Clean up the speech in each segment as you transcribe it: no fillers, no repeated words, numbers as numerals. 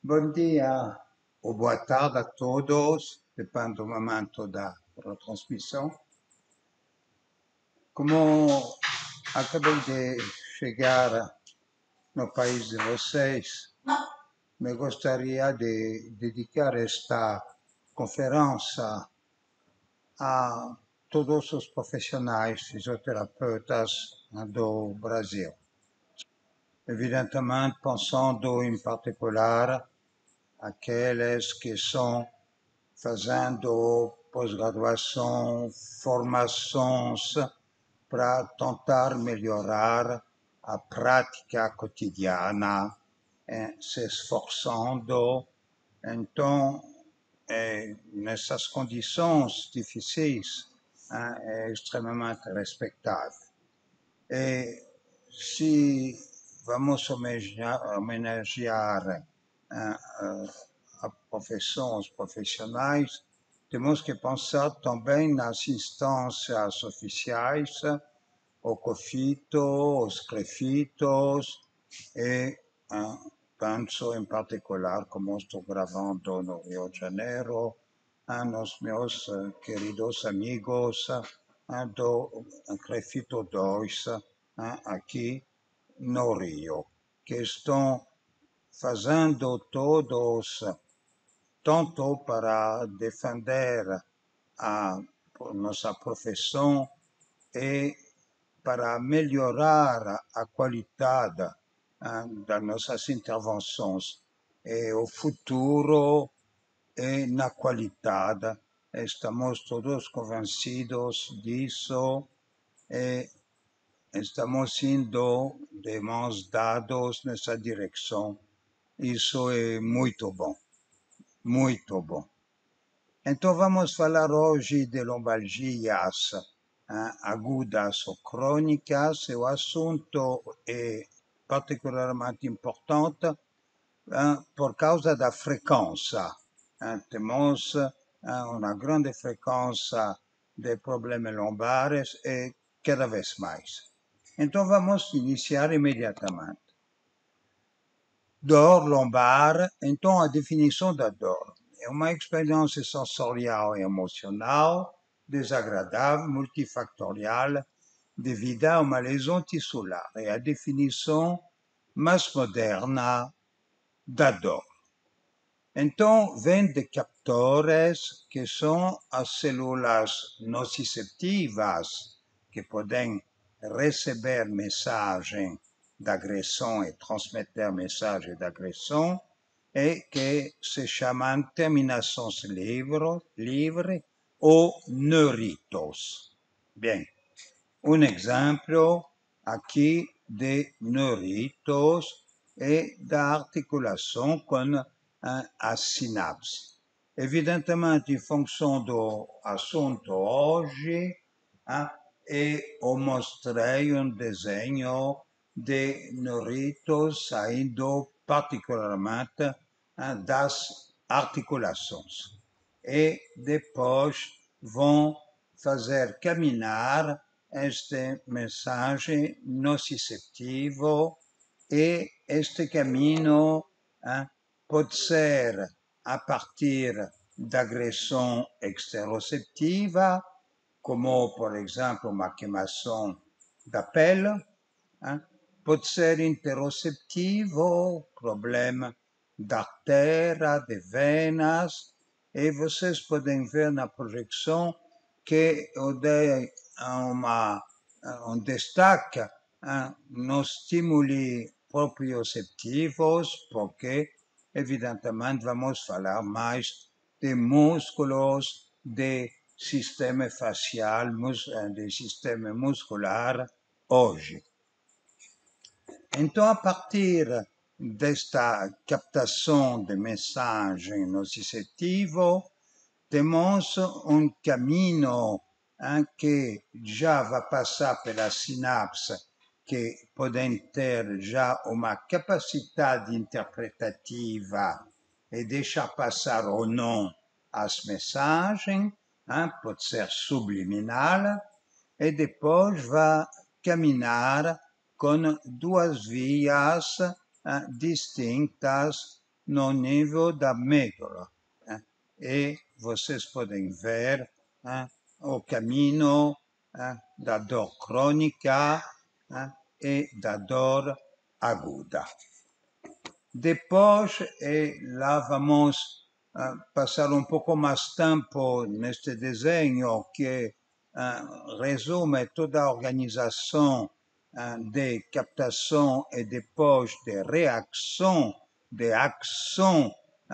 Bom dia ou boa tarde a todos, depende do momento da transmissão. Como acabei de chegar no país de vocês, me gostaria de dedicar esta conferência a todos os profissionais fisioterapeutas do Brasil. Evidentemente, pensando em particular aqueles que estão fazendo pós-graduação, formações para tentar melhorar a prática cotidiana, se esforçando. Então, nessas condições difíceis, é extremamente respeitável. E se vamos homenagear a profissão, os profissionais, temos que pensar também nas instâncias oficiais, o COFITO, os CREFITOS, e penso em particular, como estou gravando no Rio de Janeiro, nos meus queridos amigos do CREFITO 2, aqui no Rio, que estão fazendo todos tanto para defender a nossa profissão e para melhorar a qualidade das nossas intervenções e o futuro e na qualidade. Estamos todos convencidos disso e estamos indo de mãos dadas nessa direção. Isso é muito bom, muito bom. Então vamos falar hoje de lombalgias agudas ou crônicas, e o assunto é particularmente importante por causa da frequência. Temos uma grande frequência de problemas lombares e cada vez mais. Então vamos iniciar imediatamente. Dor lombar, então a definição da dor é uma experiência sensorial e emocional desagradável, multifactorial, devida a uma lesão tissular. É a definição mais moderna da dor. Então, vem de captores que são as células nociceptivas que podem receber mensagem de agressão e transmeter mensagem de agressão e que se chamam terminações livres ou neuritos. Bem, exemplo aqui de neuritos é da articulação com a sinapse. Evidentemente, em função do assunto hoje, eu mostrei um desenho de neuritos saindo particularmente das articulações. E depois vão fazer caminhar esta mensagem nociceptiva e este caminho pode ser a partir da agressão exteroceptiva, como, por exemplo, uma queimação da pele, pode ser interoceptivo, problema da artéria, de venas, e vocês podem ver na projeção que eu dei um destaque nos estímulos proprioceptivos, porque, evidentemente, vamos falar mais de músculos, de sistema facial, de sistema muscular hoje. Então, a partir desta captação de mensagem nociceptiva, temos um caminho que já vai passar pela sinapse, que podem ter já uma capacidade interpretativa e deixar passar ou não as mensagens, pode ser subliminal, e depois vai caminhar com duas vias distintas no nível da medula. E vocês podem ver o caminho da dor crônica e da dor aguda. Depois, lá vamos passar um pouco mais tempo neste desenho que resume toda a organização de captação e depois de reação, de ação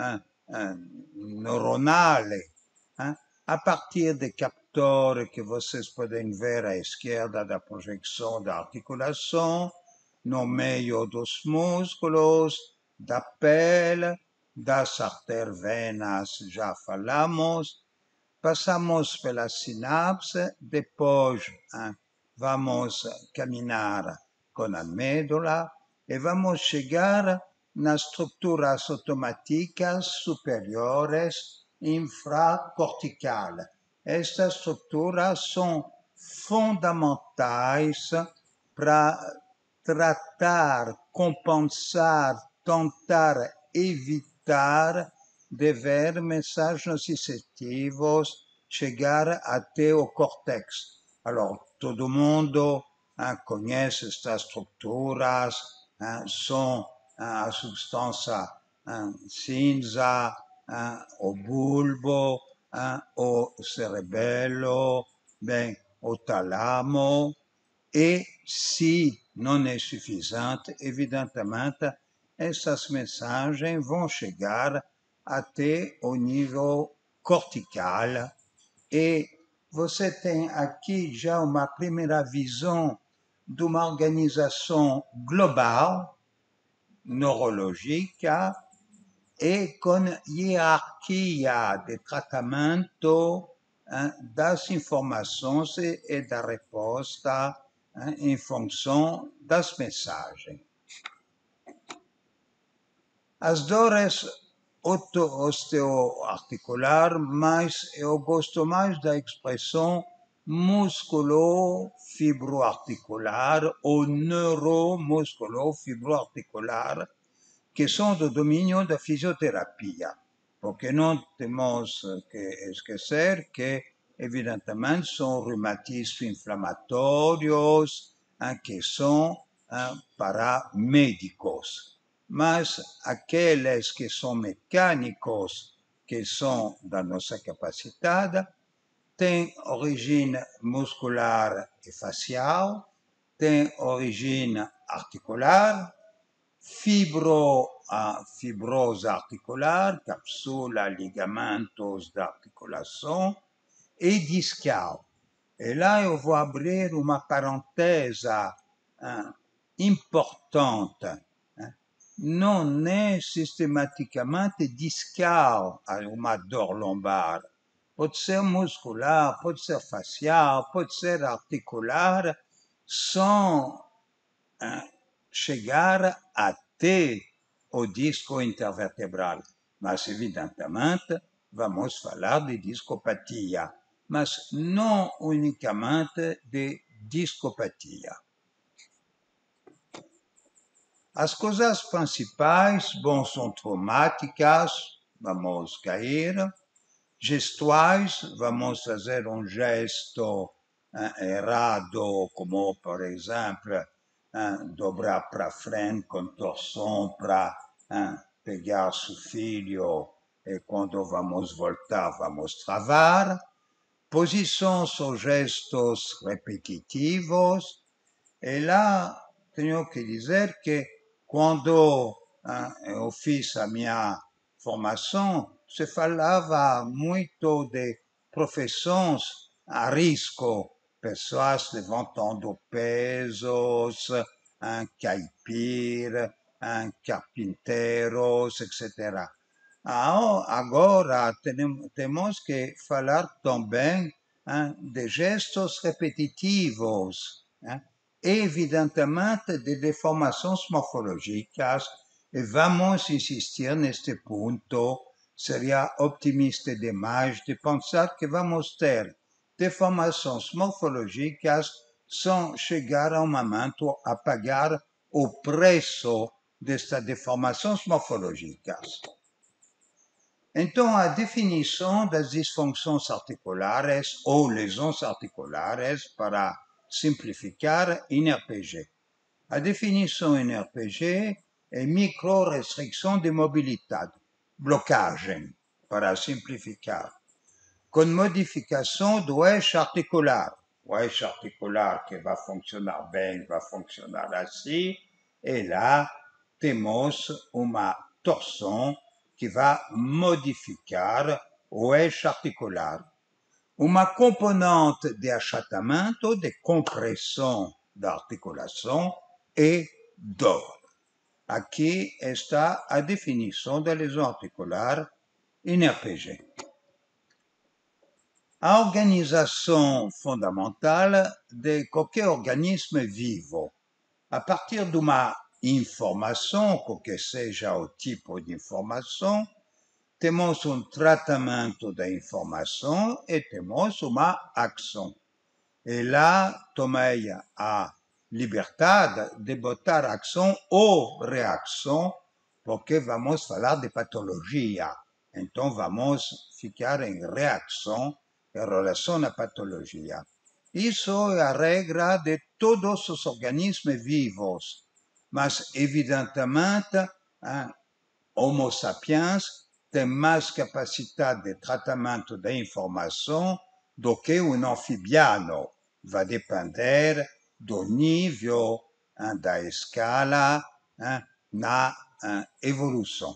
neuronal, a partir de captores que vocês podem ver à esquerda da projeção da articulação, no meio dos músculos, da pele, das artérias venas, já falamos. Passamos pela sinapse, depois vamos caminhar com a médula e vamos chegar nas estruturas automáticas superiores infracorticais. Estas estruturas são fundamentais para tratar, compensar, tentar evitar de ver mensagens nociceptivos chegar até o córtex. Alors, todo mundo conhece estas estruturas, são a substância cinza, o bulbo, o cerebelo, bem, o tálamo, e se não é suficiente, evidentemente, essas mensagens vão chegar até o nível cortical e você tem aqui já uma primeira visão de uma organização global, neurológica e com hierarquia de tratamento das informações e da resposta em função das mensagens. As dores osteoarticular, mas eu gosto mais da expressão musculo-fibroarticular ou neuromusculo-fibroarticular, que são do domínio da fisioterapia, porque não temos que esquecer que, evidentemente, são reumatismos inflamatórios que são para médicos. Mas aqueles que são mecânicos, que são da nossa capacidade, têm origem muscular e facial, têm origem articular, fibrose articular, capsula, ligamentos de articulação e discal. E lá eu vou abrir uma parêntese importante. Não é sistematicamente discal uma dor lombar. Pode ser muscular, pode ser facial, pode ser articular, sem chegar até o disco intervertebral. Mas, evidentemente, vamos falar de discopatia, mas não unicamente de discopatia. As coisas principais, são traumáticas, vamos cair, gestuais, vamos fazer um gesto errado, como, por exemplo, dobrar para frente com torção para pegar seu filho e quando vamos voltar, vamos travar. Posições ou gestos repetitivos. E lá tenho que dizer que quando eu fiz a minha formação, se falava muito de profissões a risco, pessoas levantando pesos, caipira, carpinteiros, etc. Agora temos que falar também de gestos repetitivos, evidentemente de deformações morfológicas, e vamos insistir neste ponto. Seria optimista demais de pensar que vamos ter deformações morfológicas sem chegar a um momento a pagar o preço destas deformações morfológicas. Então, a definição das disfunções articulares ou lesões articulares, para simplificar, em RPG. A definição em RPG é micro-restrição de mobilidade, blocagem, para simplificar, com modificação do eixo articular. O eixo articular que vai funcionar bem, vai funcionar assim, e lá temos uma torção que vai modificar o eixo articular. Uma componente de achatamento, de compressão da articulação e dor. Aqui está a definição da lesão articular em RPG. A organização fundamental de qualquer organismo vivo, a partir de uma informação, qualquer seja o tipo de informação, temos um tratamento da informação e temos uma ação. E lá tomei a liberdade de botar ação ou reação, porque vamos falar de patologia. Então vamos ficar em reação em relação à patologia. Isso é a regra de todos os organismos vivos, mas evidentemente, Homo sapiens tem mais capacidade de tratamento da informação do que um anfibiano. Vai depender do nível da escala na evolução.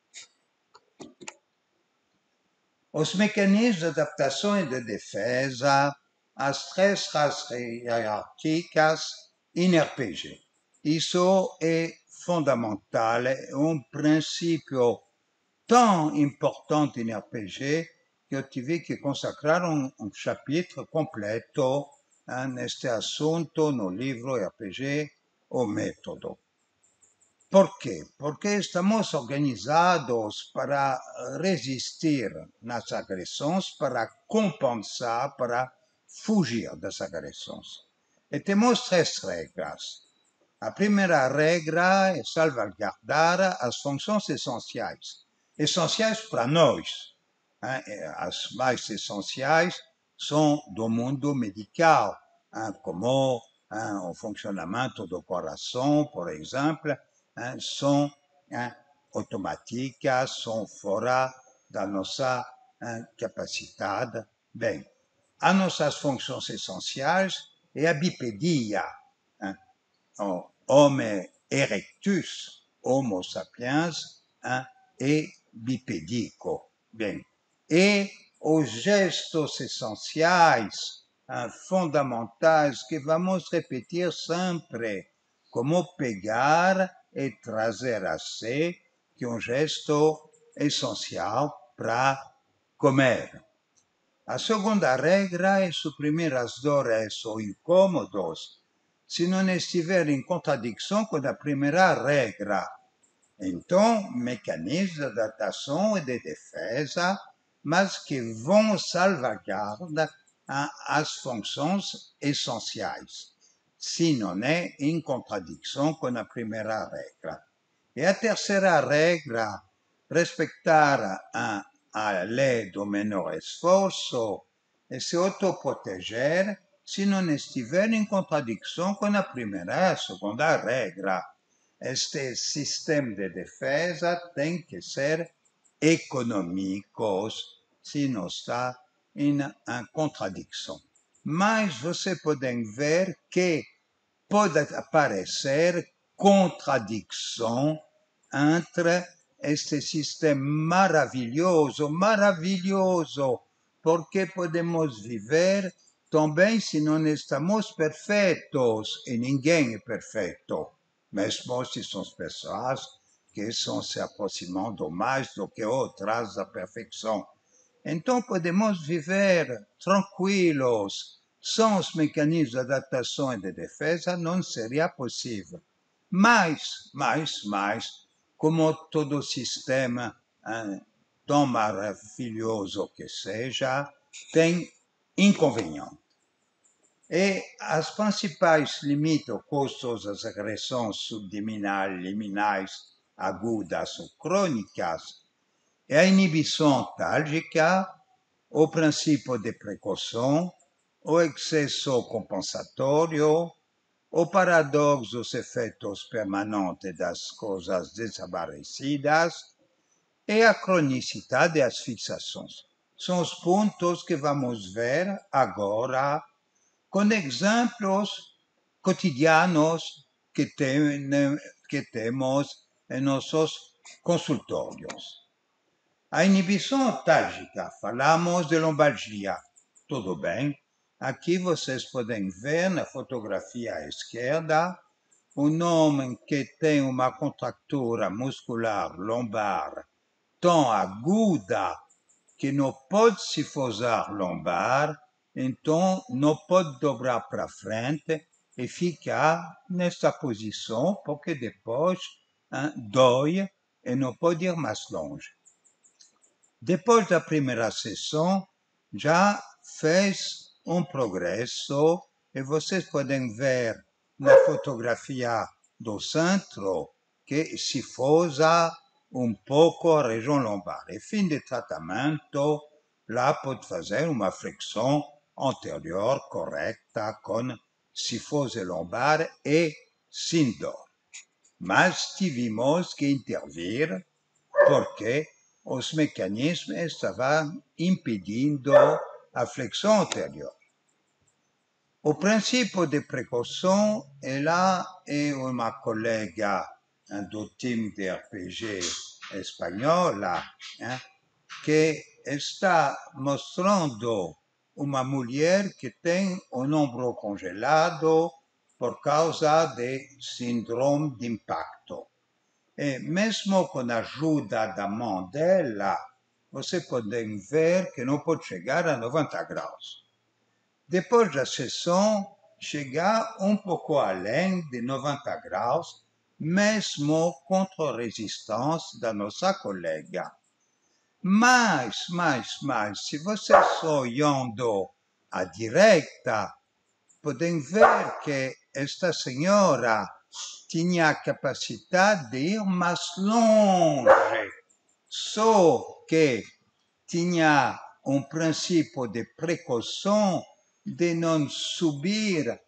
Os mecanismos de adaptação e de defesa, as três raças hierárquicas em RPG. Isso é fundamental, é um princípio tão importante em RPG que eu tive que consacrar um capítulo completo neste assunto no livro RPG, O Método. Por quê? Porque estamos organizados para resistir nas agressões, para compensar, para fugir das agressões. E temos três regras. A primeira regra é salvaguardar as funções essenciais. Essenciais para nós. As mais essenciais são do mundo medical, como o funcionamento do coração, por exemplo, são automáticas, são fora da nossa capacidade. Bem, as nossas funções essenciais é a bipedia, o Homo erectus, Homo sapiens, é bipédico. Bem, e os gestos essenciais, fundamentais, que vamos repetir sempre, como pegar e trazer a si, que é um gesto essencial para comer. A segunda regra é suprimir as dores ou incômodos, se não estiver em contradição com a primeira regra. Então, mecanismos de adaptação e de defesa, mas que vão salvaguardar as funções essenciais, se não é em contradição com a primeira regra. E a terceira regra, respeitar a lei do menor esforço e se autoproteger se não estiver em contradição com a primeira e a segunda regra. Este sistema de defesa tem que ser econômico, se não está em contradição. Mas vocês podem ver que pode aparecer contradição entre este sistema maravilhoso, porque podemos viver também se não estamos perfeitos, e ninguém é perfeito, mesmo se são pessoas que estão se aproximando mais do que outras da perfeição. Então podemos viver tranquilos, sem os mecanismos de adaptação e de defesa, não seria possível. Mas, como todo sistema, tão maravilhoso que seja, tem inconveniente. E as principais limites às agressões subdominais, liminais, agudas ou crônicas é a inibição tálgica, o princípio de precaução, o excesso compensatório, o paradoxo dos efeitos permanentes das coisas desaparecidas e a cronicidade das fixações. São os pontos que vamos ver agora com exemplos cotidianos que temos em nossos consultórios. A inibição tálgica, falamos de lombalgia. Tudo bem? Aqui vocês podem ver na fotografia à esquerda um homem que tem uma contratura muscular lombar tão aguda que não pode se forçar lombar, então não pode dobrar para frente e ficar nesta posição, porque depois dói e não pode ir mais longe. Depois da primeira sessão, já fez um progresso e vocês podem ver na fotografia do centro que se força um pouco a região lombar. E fim de tratamento, lá pode fazer uma flexão anterior correta com cifose lombar e sem dor. Mas tivemos que intervir porque os mecanismos estavam impedindo a flexão anterior. O princípio de precaução, ela é uma colega do time de RPG espanhola que está mostrando uma mulher que tem o ombro congelado por causa de síndrome de impacto. E mesmo com a ajuda da mão dela, você pode ver que não pode chegar a 90 graus. Depois da sessão, chegar um pouco além de 90 graus, mesmo contra a resistência da nossa colega. Mas, se vocês olhando à direita, podem ver que esta senhora tinha a capacidade de ir mais longe, só que tinha um princípio de precaução de não subir,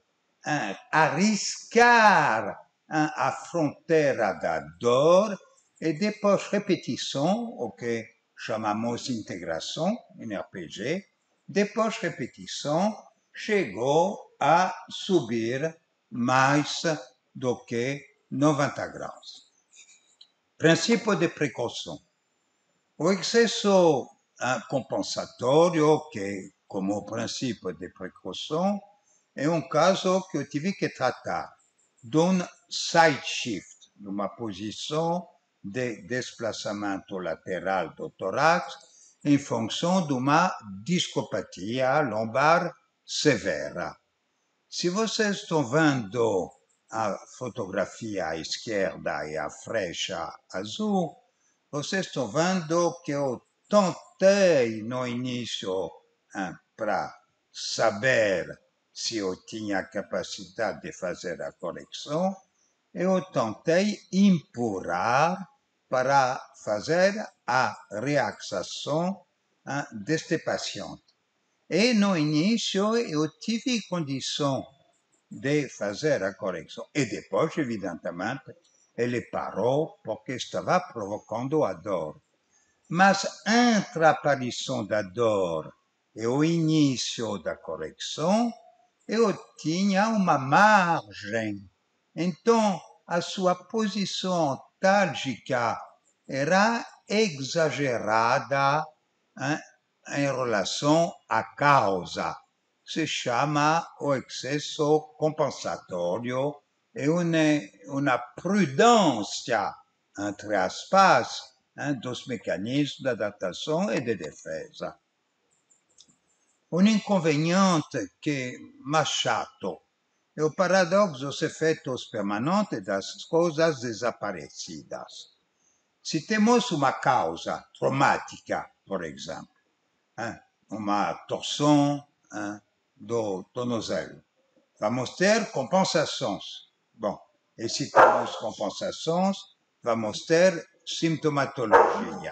arriscar a fronteira da dor e depois repetição, o que chamamos integração em RPG, depois repetição chegou a subir mais do que 90 graus. Princípio de precaução. O excesso compensatório, que como princípio de precaução, é um caso que eu tive que tratar de um side shift, numa posição de desplaçamento lateral do tórax em função de uma discopatia lombar severa. Se vocês estão vendo a fotografia à esquerda e a flecha azul, vocês estão vendo que eu tentei no início para saber se eu tinha capacidade de fazer a correção, eu tentei empurrar para fazer a relaxação deste paciente. E no início eu tive condição de fazer a correção. E depois, evidentemente, ele parou porque estava provocando a dor. Mas entre a aparição da dor e o início da correção, eu tinha uma margem. Então, a sua posição tálgica era exagerada em relação à causa. Se chama o excesso compensatório e uma prudência, entre aspas, dos mecanismos de adaptação e de defesa. Um inconveniente que é mais chato é o paradoxo dos efeitos permanentes das coisas desaparecidas. Se temos uma causa traumática, por exemplo, uma torção do tornozelo, vamos ter compensações. Bom, e se temos compensações, vamos ter sintomatologia.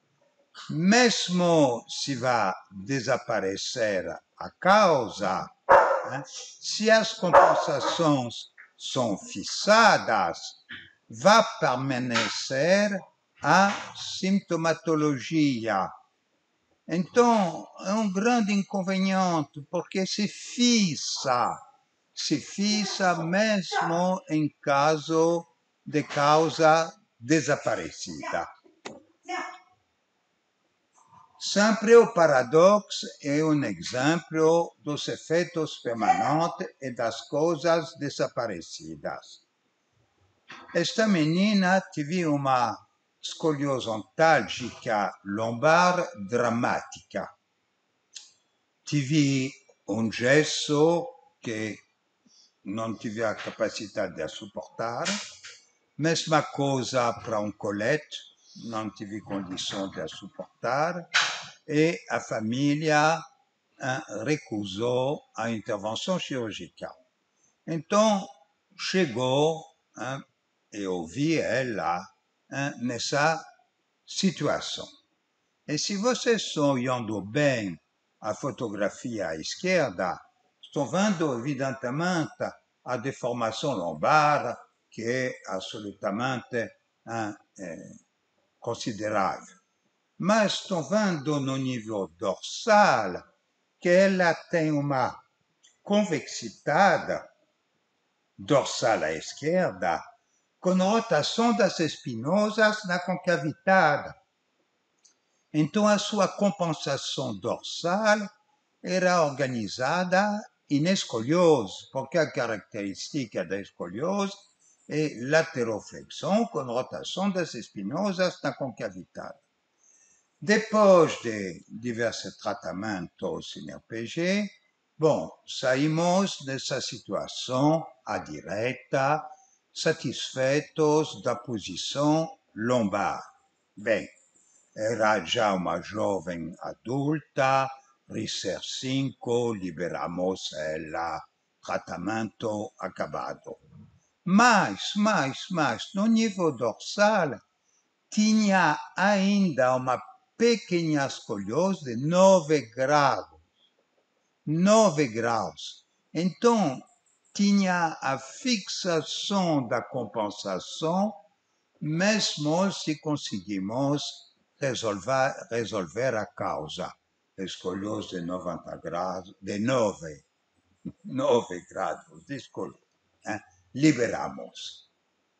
Mesmo se vai desaparecer a causa, né, se as compensações são fixadas, vai permanecer a sintomatologia. Então, é um grande inconveniente, porque se fixa mesmo em caso de causa desaparecida. Sempre o paradoxo é um exemplo dos efeitos permanentes e das coisas desaparecidas. Esta menina teve uma escoliose ontálgica lombar dramática. Tive um gesso que não tive a capacidade de suportar. Mesma coisa para um colete, não tive condição de suportar. E a família recusou a intervenção cirúrgica. Então, chegou, eu vi ela nessa situação. E se vocês estão olhando bem a fotografia à esquerda, estão vendo evidentemente a deformação lombar, que é absolutamente considerável. Mas estão vendo no nível dorsal que ela tem uma convexidade dorsal à esquerda com rotação das espinosas na concavidade. Então, a sua compensação dorsal era organizada em escoliose, porque a característica da escoliose é lateroflexão com rotação das espinosas na concavidade. Depois de diversos tratamentos em RPG, bom, saímos dessa situação à direita, satisfeitos da posição lombar. Bem, era já uma jovem adulta, RICER 5, liberamos ela, tratamento acabado. Mas, no nível dorsal, tinha ainda uma pequena escoliose de 9 graus. 9 graus. Então, tinha a fixação da compensação, mesmo se conseguimos resolver a causa. Escoliose de 90 graus, de 9 graus, desculpe, liberamos.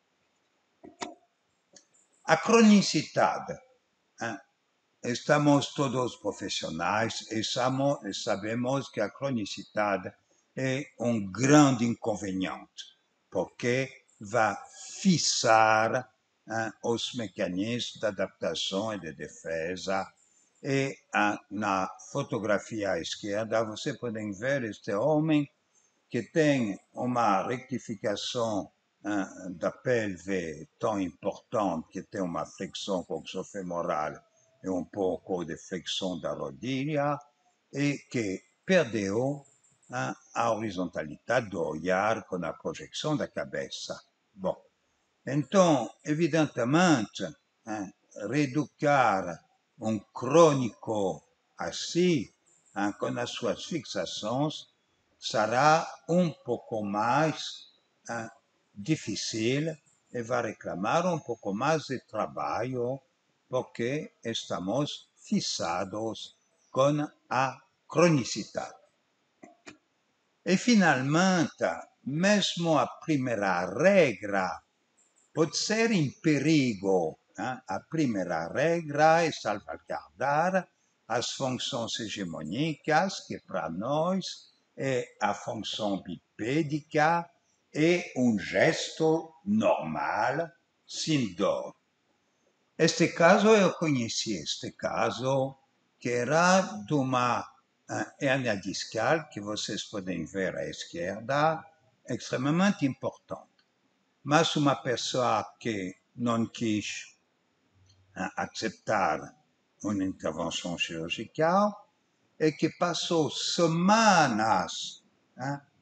A cronicidade. Estamos todos profissionais e sabemos que a cronicidade é um grande inconveniente, porque vai fixar os mecanismos de adaptação e de defesa. E na fotografia à esquerda, você pode ver este homem que tem uma retificação da pelve tão importante, que tem uma flexão coxofemoral e um pouco de flexão da rodilha, e que perdeu a horizontalidade do olhar com a projeção da cabeça. Bom, então, evidentemente, reeducar um crônico assim, com as suas fixações, será um pouco mais difícil e vai reclamar um pouco mais de trabalho, porque estamos fixados com a cronicidade. E, finalmente, mesmo a primeira regra pode ser em perigo. A primeira regra é salvaguardar as funções hegemônicas, que para nós é a função bipédica e um gesto normal, sem dor. Este caso, eu conheci este caso, que era de uma hérnia discal, que vocês podem ver à esquerda, extremamente importante. Mas uma pessoa que não quis aceitar uma intervenção cirúrgica e que passou semanas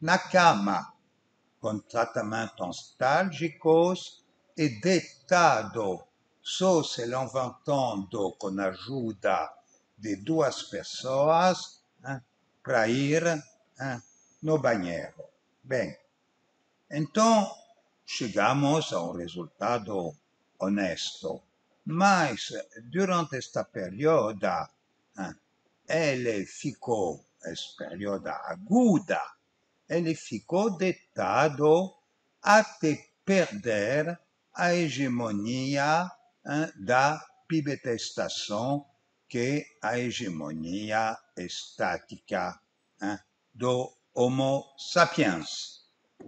na cama, com tratamentos nostálgicos e deitado só se levantando com a ajuda de duas pessoas para ir no banheiro. Bem, então chegamos a um resultado honesto, mas durante esta período, ele ficou, essa período aguda, ele ficou deitado até perder a hegemonia da pibetestação, que é a hegemonia estática do Homo sapiens.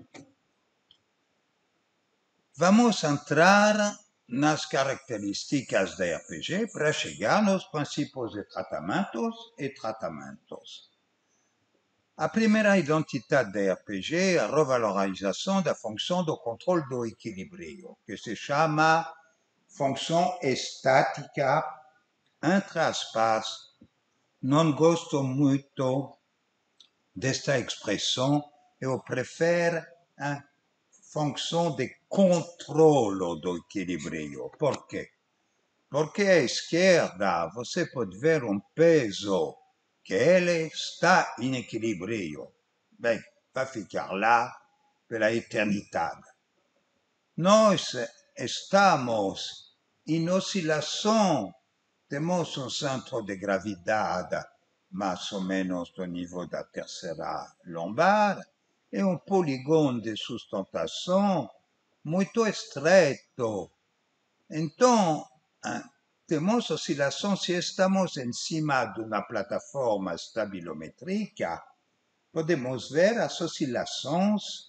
Vamos entrar nas características da RPG para chegar nos princípios de tratamentos e tratamentos. A primeira identidade da RPG é a revalorização da função do controle do equilíbrio, que se chama função estática, entre aspas. Não gosto muito desta expressão, eu prefiro a função de controle do equilíbrio. Por quê? Porque à esquerda você pode ver um peso que ele está em equilíbrio. Bem, vai ficar lá pela eternidade. Nós estamos em oscilação, temos um centro de gravidade mais ou menos do nível da terceira lombar, e um polígono de sustentação muito estreito. Então, temos oscilação. Se estamos em cima de uma plataforma estabilométrica, podemos ver as oscilações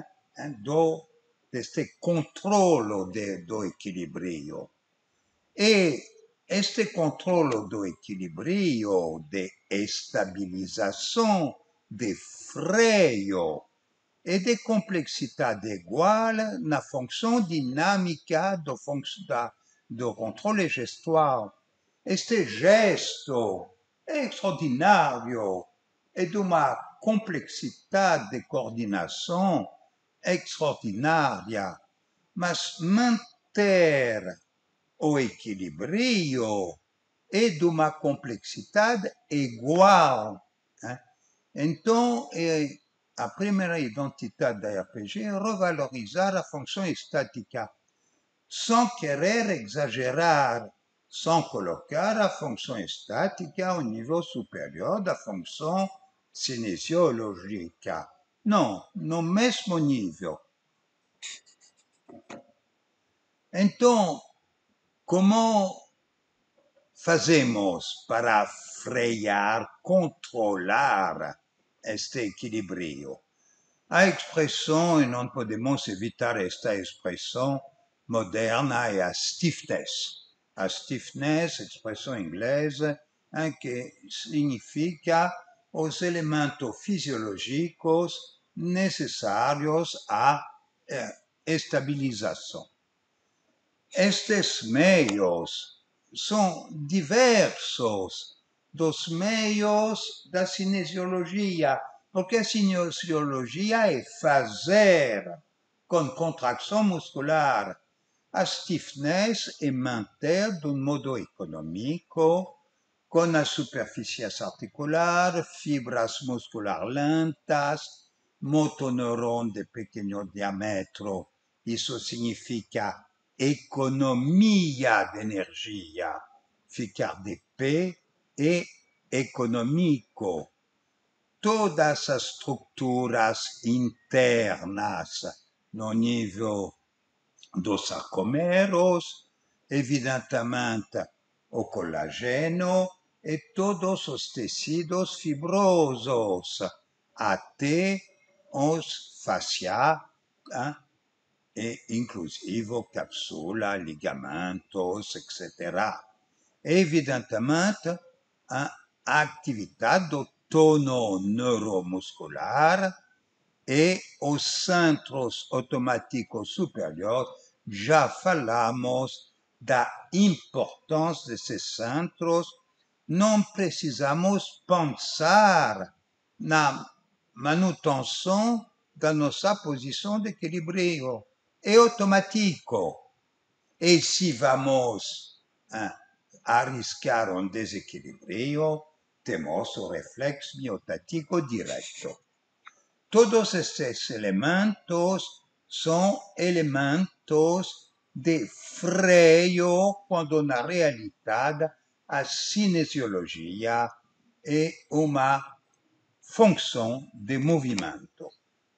deste controle do equilíbrio. E este controle do equilíbrio, de estabilização, de freio e de complexidade igual na função dinâmica do controle gestual. Este gesto é extraordinário e de uma complexidade de coordenação extraordinária, mas manter o equilíbrio é de uma complexidade igual. Então, a primeira identidade da RPG é revalorizar a função estática, sem querer exagerar, sem colocar a função estática ao nível superior da função cinesiológica. Não, no mesmo nível. Então, como fazemos para frear, controlar este equilíbrio? A expressão, e não podemos evitar esta expressão moderna, é a stiffness. A stiffness, expressão inglesa, que significa os elementos fisiológicos necessários à estabilização. Estes meios são diversos dos meios da cinesiologia, porque a cinesiologia é fazer com contração muscular. A stiffness é manter de um modo econômico, com as superfícies articulares, fibras musculares lentas, motoneurons de pequeno diâmetro. Isso significa economia de energia, ficar de pé é econômico. Todas as estruturas internas no nível dos sarcomeros, evidentemente o colageno e todos os tecidos fibrosos, até os fascia, e inclusive cápsula, ligamentos, etc. Evidentemente, a atividade do tono neuromuscular e os centros automáticos superiores, já falamos da importância desses centros. Não precisamos pensar na manutenção da nossa posição de equilíbrio. É automático. E se vamos arriscar um desequilíbrio, temos o reflexo miotático direto. Todos estes elementos são elementos de freio, quando na realidade a cinesiologia é uma função de movimento.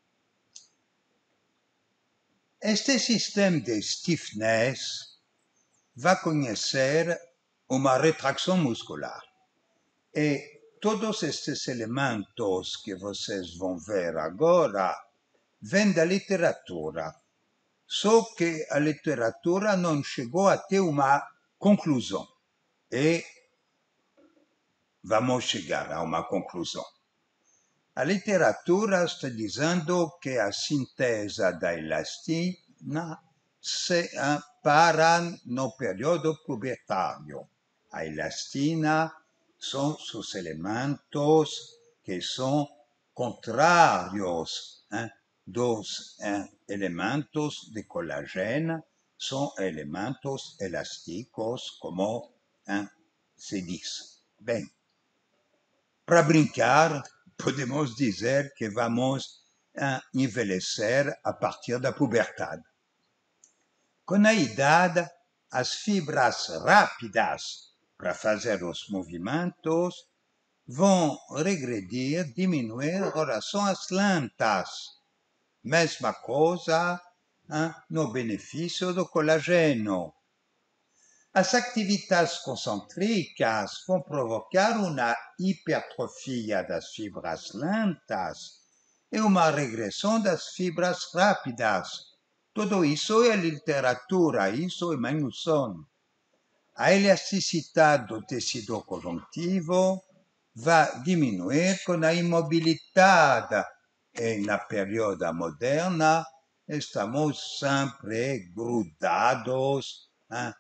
Este sistema de stiffness vai conhecer uma retração muscular. E todos estes elementos que vocês vão ver agora vêm da literatura. Só que a literatura não chegou até uma conclusão. E vamos chegar a uma conclusão. A literatura está dizendo que a síntese da elastina se para no período pubertário. A elastina são os elementos que são contrários dos elementos de colagênio, são elementos elásticos, como se diz. Bem, para brincar, podemos dizer que vamos envelhecer a partir da puberdade. Com a idade, as fibras rápidas para fazer os movimentos vão regredir, diminuir em relação às lentas. Mesma coisa no benefício do colagênio. As atividades concêntricas vão provocar uma hipertrofia das fibras lentas e uma regressão das fibras rápidas. Tudo isso é literatura, isso é Magnusson. A elasticidade do tecido conjuntivo vai diminuir com a imobilidade. E na período moderna, estamos sempre grudados,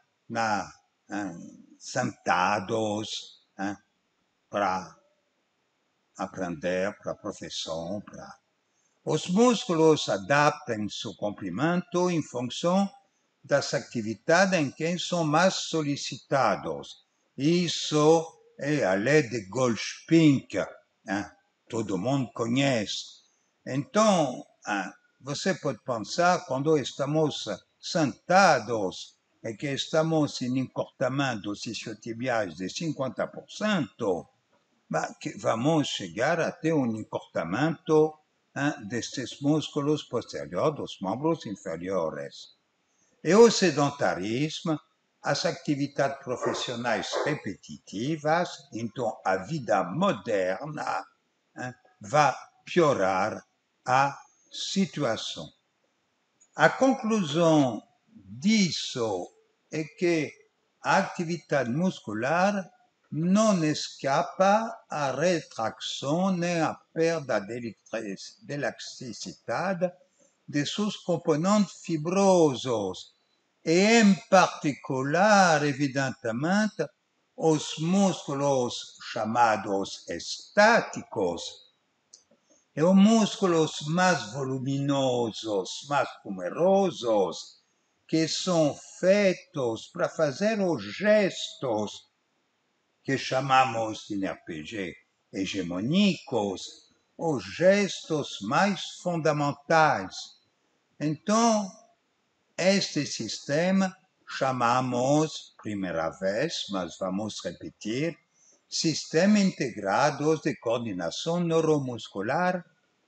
sentados para aprender, para a profissão. Os músculos adaptam seu comprimento em função das atividades em que são mais solicitados. Isso é a lei de Goldspink, todo mundo conhece. Então, você pode pensar, quando estamos sentados e que estamos em encurtamento isquiotibiais de 50%, que vamos chegar até um encurtamento destes músculos posteriores, dos membros inferiores. E o sedentarismo, as atividades profissionais repetitivas, então a vida moderna vai piorar a situação. A conclusão disso é que a atividade muscular não escapa à retração nem à perda de elasticidade de seus componentes fibrosos, e em particular, evidentemente, os músculos chamados estáticos, e os músculos mais voluminosos, mais numerosos, que são feitos para fazer os gestos que chamamos em RPG hegemônicos, os gestos mais fundamentais. Então, este sistema chamamos, primeira vez, mas vamos repetir, Sistema Integrado de Coordenação Neuromuscular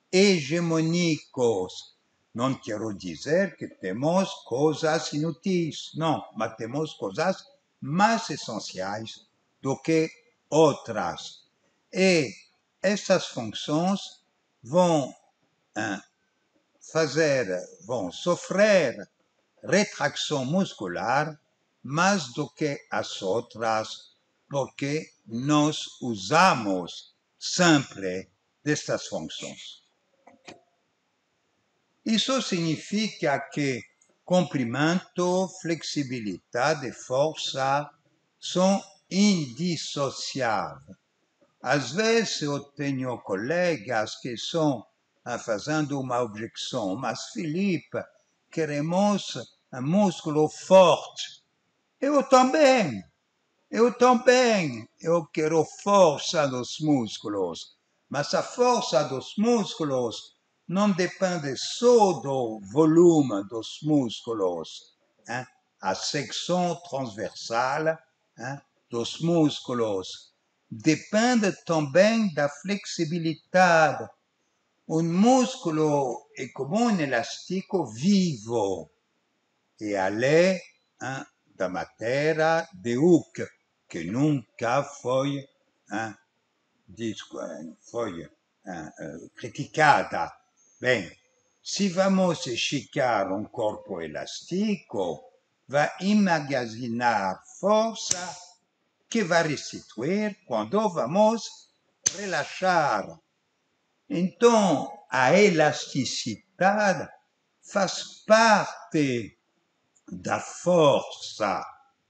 hegemônicos. Não quero dizer que temos coisas inúteis, não, mas temos coisas mais essenciais do que outras. E essas funções vão sofrer retração muscular mais do que as outras, porque nós usamos sempre destas funções. Isso significa que comprimento, flexibilidade e força são indissociáveis. Às vezes eu tenho colegas que são fazendo uma objeção, mas Felipe, queremos um músculo forte. Eu também, eu quero força dos músculos, mas a força dos músculos não depende só do volume dos músculos, hein? A secção transversal, hein, dos músculos depende também da flexibilidade. Un músculo è come un elastico vivo e a lei da matéria de Hooke, que nunca foi, foi criticada. Bem, se vamos esticar um corpo elástico, vai immagasinar força que vai restituir quando vamos relaxar. Então, a elasticidade faz parte da força.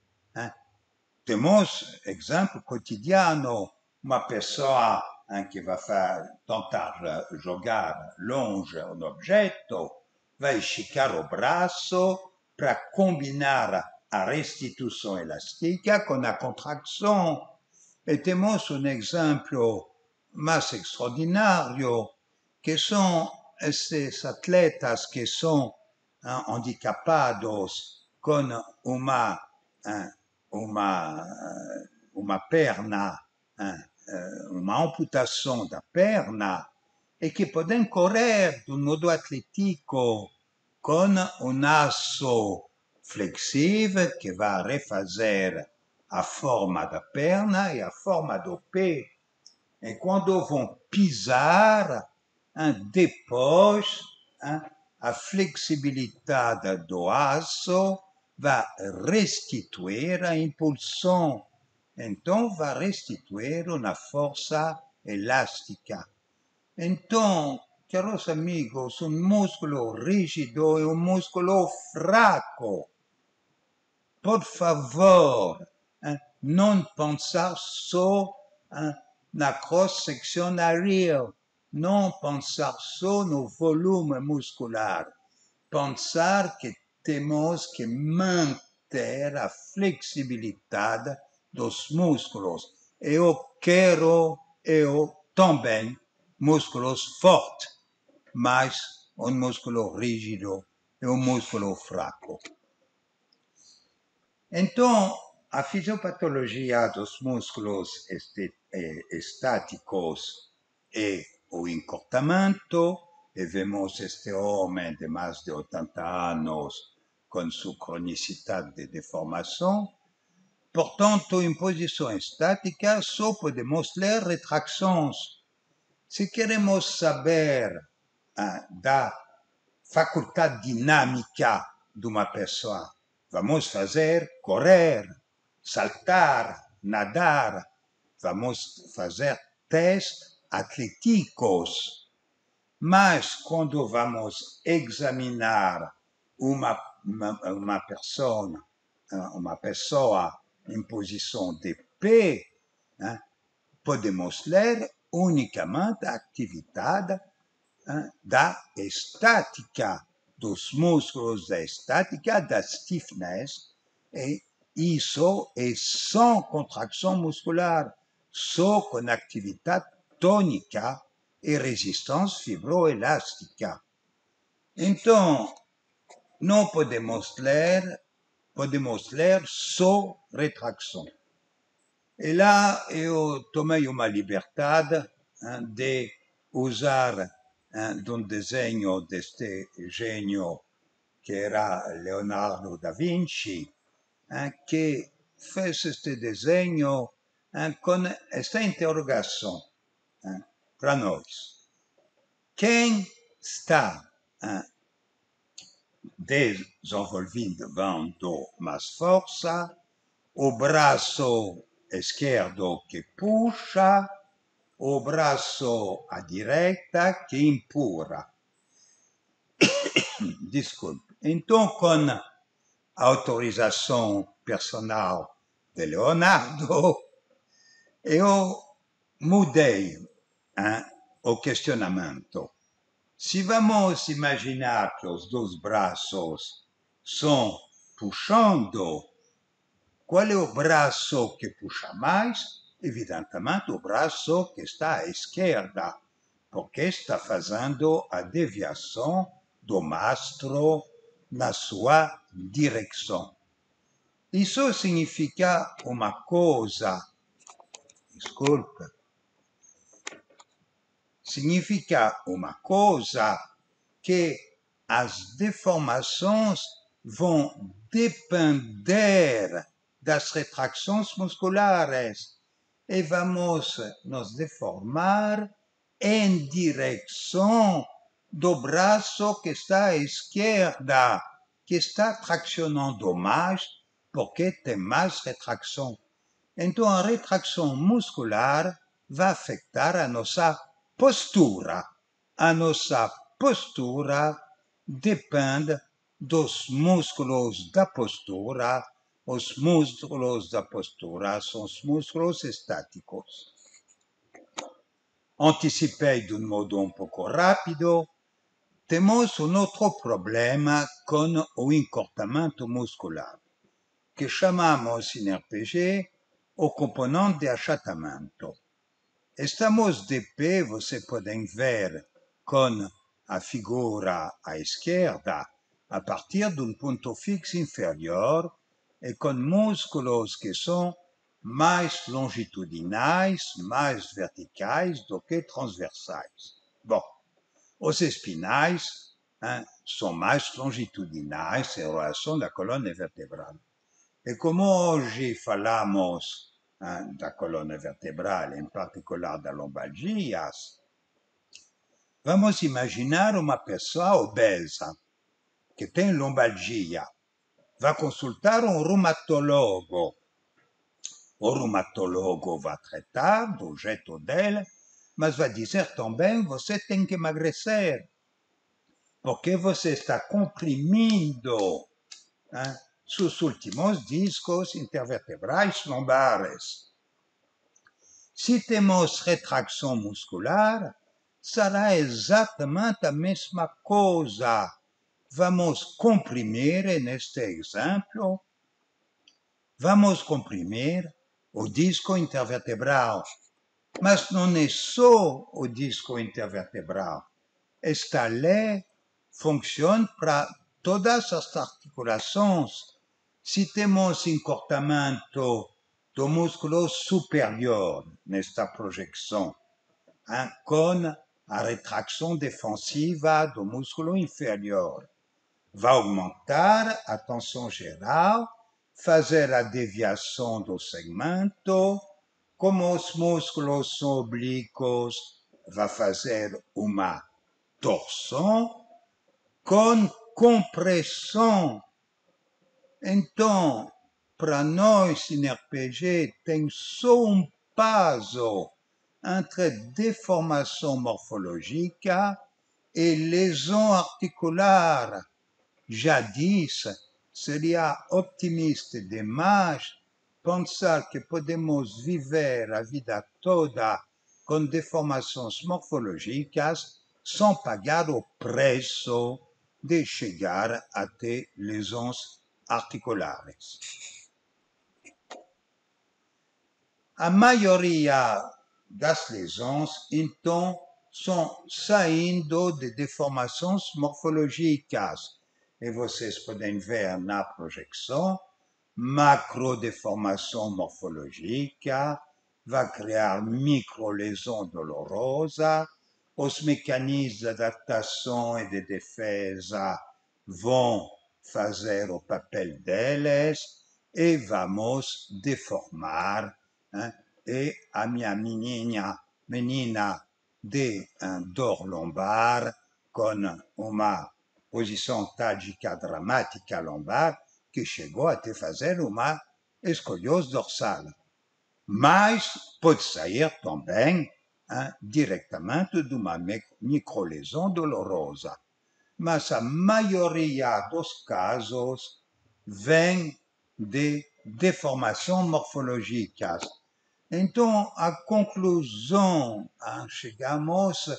Temos exemplo cotidiano, uma pessoa que vai tentar jogar longe um objeto, vai esticar o braço para combinar a restituição elástica com a contração. E temos um exemplo mais extraordinário, que são esses atletas que são handicapados com uma perna, uma amputação da perna, e que podem correr de um modo atlético com um aço flexível que vai refazer a forma da perna e a forma do pé. E quando vão pisar, depois, a flexibilidade do aço vai restituir a impulsão. Então, vai restituir uma força elástica. Então, caros amigos, um músculo rígido é um músculo fraco. Por favor, não pensar só na cross-seccional, não pensar só no volume muscular, pensar que temos que manter a flexibilidade dos músculos. Eu também, músculos fortes, mas um músculo rígido é um músculo fraco. Então, a fisiopatologia dos músculos estáticos é o encurtamento, e vemos este homem de mais de 80 anos com sua cronicidade de deformação. Portanto, em posição estática, só podemos ler retrações. Se queremos saber da faculdade dinâmica de uma pessoa, vamos fazer correr, saltar, nadar, vamos fazer testes atléticos. Mas quando vamos examinar uma pessoa em posição de pé, podemos ler unicamente a atividade da estática, dos músculos da estática, da stiffness, e isso é sem contração muscular, só com atividade tônica e resistência fibroelástica. Então, não podemos ler só retração. E lá eu tomei uma liberdade de usar de um desenho deste gênio que era Leonardo da Vinci, que fez este desenho com esta interrogação para nós. Quem está desenvolvendo mais força? O braço esquerdo que puxa, o braço à direita que empurra. Desculpe. Então, com a autorização personal de Leonardo, eu mudei o questionamento. Se vamos imaginar que os dois braços estão puxando, qual é o braço que puxa mais? Evidentemente, o braço que está à esquerda, porque está fazendo a deviação do mastro na sua direção. Isso significa uma coisa, desculpa, significa uma coisa que as deformações vão depender das retrações musculares e vamos nos deformar em direção do braço que está à esquerda, que está traccionando mais, porque tem mais retração. Então, a retração muscular vai afetar a nossa postura. A nossa postura depende dos músculos da postura. Os músculos da postura são os músculos estáticos. Anticipei de um modo um pouco rápido. Temos um outro problema com o encurtamento muscular, que chamamos em RPG o componente de achatamento. Estamos de pé, vocês podem ver com a figura à esquerda, a partir de um ponto fixo inferior e com músculos que são mais longitudinais, mais verticais do que transversais. Bom, os espinais são mais longitudinais em relação à coluna vertebral. E como hoje falamos da coluna vertebral, em particular da lombalgia, vamos imaginar uma pessoa obesa que tem lombalgia. Vai consultar um reumatólogo. O reumatólogo vai tratar do jeito dele, mas vai dizer também: você tem que emagrecer, porque você está comprimindo sus últimos discos intervertebrais lombares. Se temos retração muscular, será exatamente a mesma coisa. Vamos comprimir, neste exemplo, vamos comprimir o disco intervertebral. Mas não é só o disco intervertebral. Esta lei funciona para todas as articulações. Se temos encurtamento do músculo superior nesta projeção, com a retração defensiva do músculo inferior, vai aumentar a tensão geral, fazer a deviação do segmento. Como os músculos são oblíquos, vai fazer uma torção com compressão. Então, para nós em RPG, tem só um passo entre deformação morfológica e lesão articular. Já disse, seria optimista demais pensar que podemos viver a vida toda com deformações morfológicas sem pagar o preço de chegar até lesões articulares. A maioria das lesões, então, são saindo de deformações morfológicas. E vocês podem ver na projeção, macrodeformação morfológica vai criar microlesão dolorosa, os mecanismos de adaptação e de defesa vão fazer o papel deles e vamos deformar. E a minha menina de dor lombar com uma posição tática dramática lombar que chegou a te fazer uma escoliose dorsal. Mas pode sair também diretamente de uma microlesão dolorosa. Mas a maioria dos casos vem de deformações morfológicas. Então, a conclusão chegamos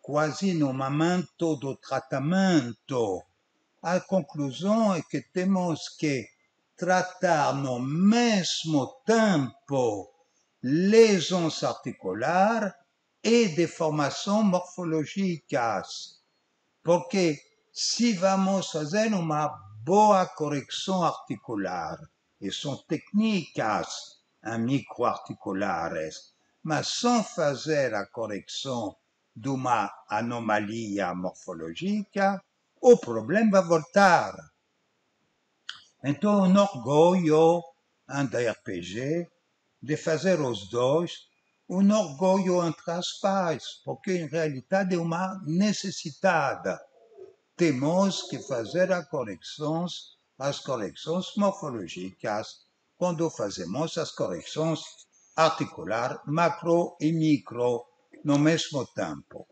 quasi no momento do tratamento. A conclusão é que temos que tratar no mesmo tempo lesões articulares e deformações morfológicas, porque se vamos fazer uma boa correção articular, e são técnicas microarticulares, mas sem fazer a correção de uma anomalia morfológica, o problema vai voltar. Então, um orgulho da RPG de fazer os dois, um orgulho entre as pais, porque em realidade é uma necessidade. Temos que fazer as correções morfológicas quando fazemos as correções articulares macro e micro no mesmo tempo.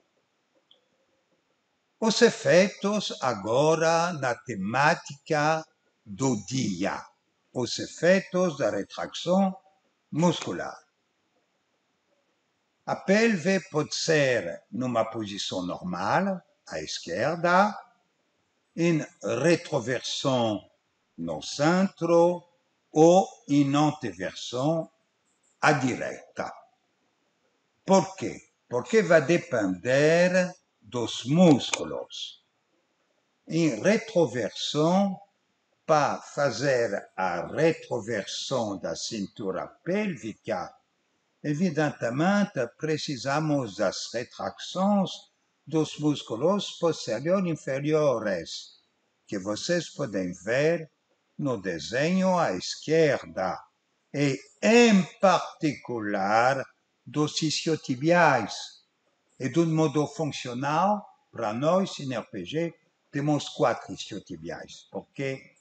Os efeitos agora na temática do dia, os efeitos da retração muscular. A pelve pode ser numa posição normal, à esquerda, em retroversão no centro ou em anteversão à direita. Por quê? Porque vai depender dos músculos. Em retroversão, para fazer a retroversão da cintura pélvica, evidentemente precisamos das retrações dos músculos posteriores e inferiores, que vocês podem ver no desenho à esquerda, e em particular dos isquiotibiais. E de um modo funcional, para nós, em RPG, temos 4 isquiotibiais, porque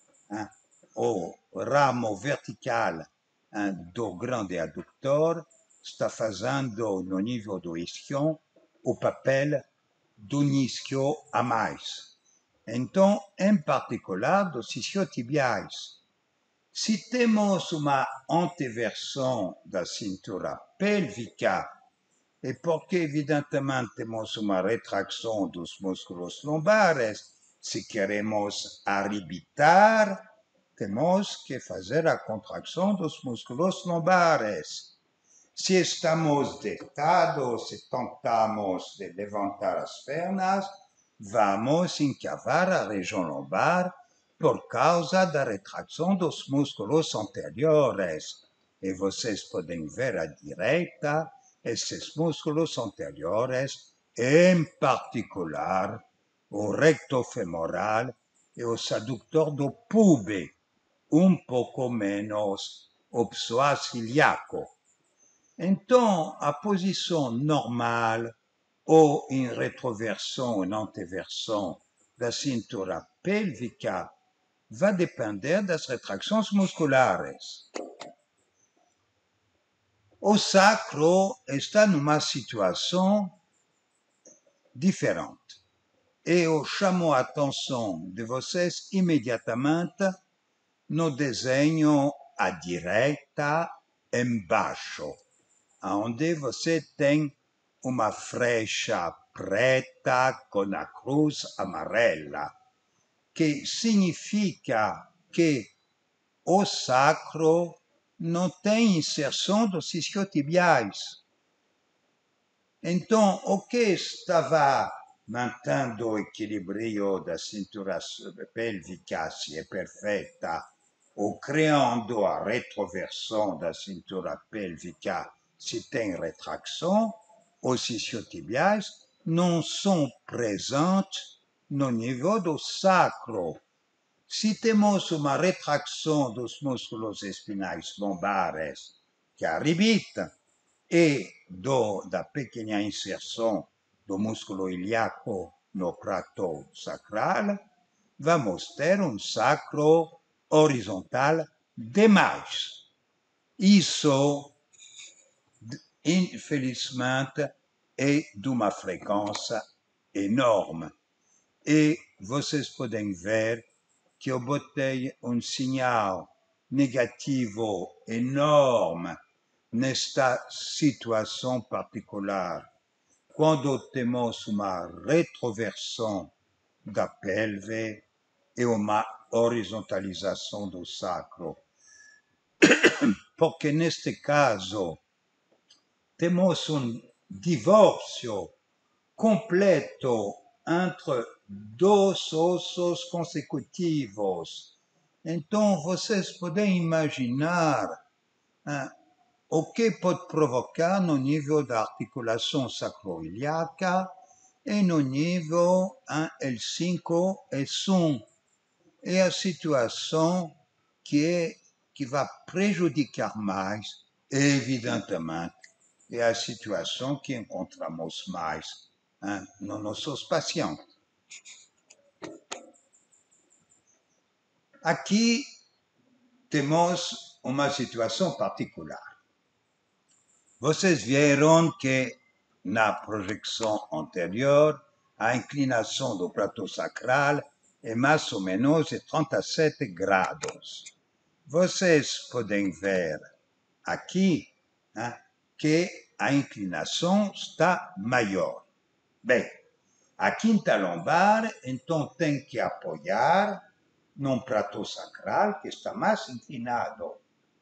o ramo vertical do grande adutor está fazendo, no nível do isquion, o papel do isquio a mais. Então, em particular, dos isquiotibiais. Se temos uma anteversão da cintura pélvica, é porque, evidentemente, temos uma retração dos músculos lombares. Se queremos arrebitar, temos que fazer a contração dos músculos lombares. Se estamos deitados e tentamos de levantar as pernas, vamos encavar a região lombar por causa da retração dos músculos anteriores. E vocês podem ver à direita esses músculos anteriores, em particular o recto femoral e o adductor do pube, um pouco menos o psoas ilíaco. Então, a posição normal ou em retroversão ou anteversão da cintura pélvica vai depender das retrações musculares. O sacro está numa situação diferente. E eu chamo a atenção de vocês imediatamente no desenho à direita embaixo, onde você tem uma flecha preta com a cruz amarela, que significa que o sacro não tem inserção dos isquiotibiais. Então, o que estava mantendo o equilíbrio da cintura pélvica, se é perfeita, ou criando a retroversão da cintura pélvica, se tem retração, os isquiotibiais não são presentes no nível do sacro. Se temos uma retração dos músculos espinais lombares que arrebita e da pequena inserção do músculo ilíaco no prato sacral, vamos ter um sacro horizontal demais. Isso, infelizmente, é de uma frequência enorme. E vocês podem ver que eu botei um sinal negativo enorme nesta situação particular. quando temos uma retroversão da pelve e uma horizontalização do sacro. Porque neste caso temos divórcio completo entre dois ossos consecutivos. Então, vocês podem imaginar o que pode provocar no nível da articulação sacroiliaca e no nível L5 e S1. É a situação que vai prejudicar mais, evidentemente, é a situação que encontramos mais nos nossos pacientes. Aqui temos uma situação particular. Vocês viram que na projeção anterior, a inclinação do platô sacral é mais ou menos de 37 graus. Vocês podem ver aqui que a inclinação está maior. Bem, a quinta lombar, então, tem que apoiar num platô sacral que está mais inclinado.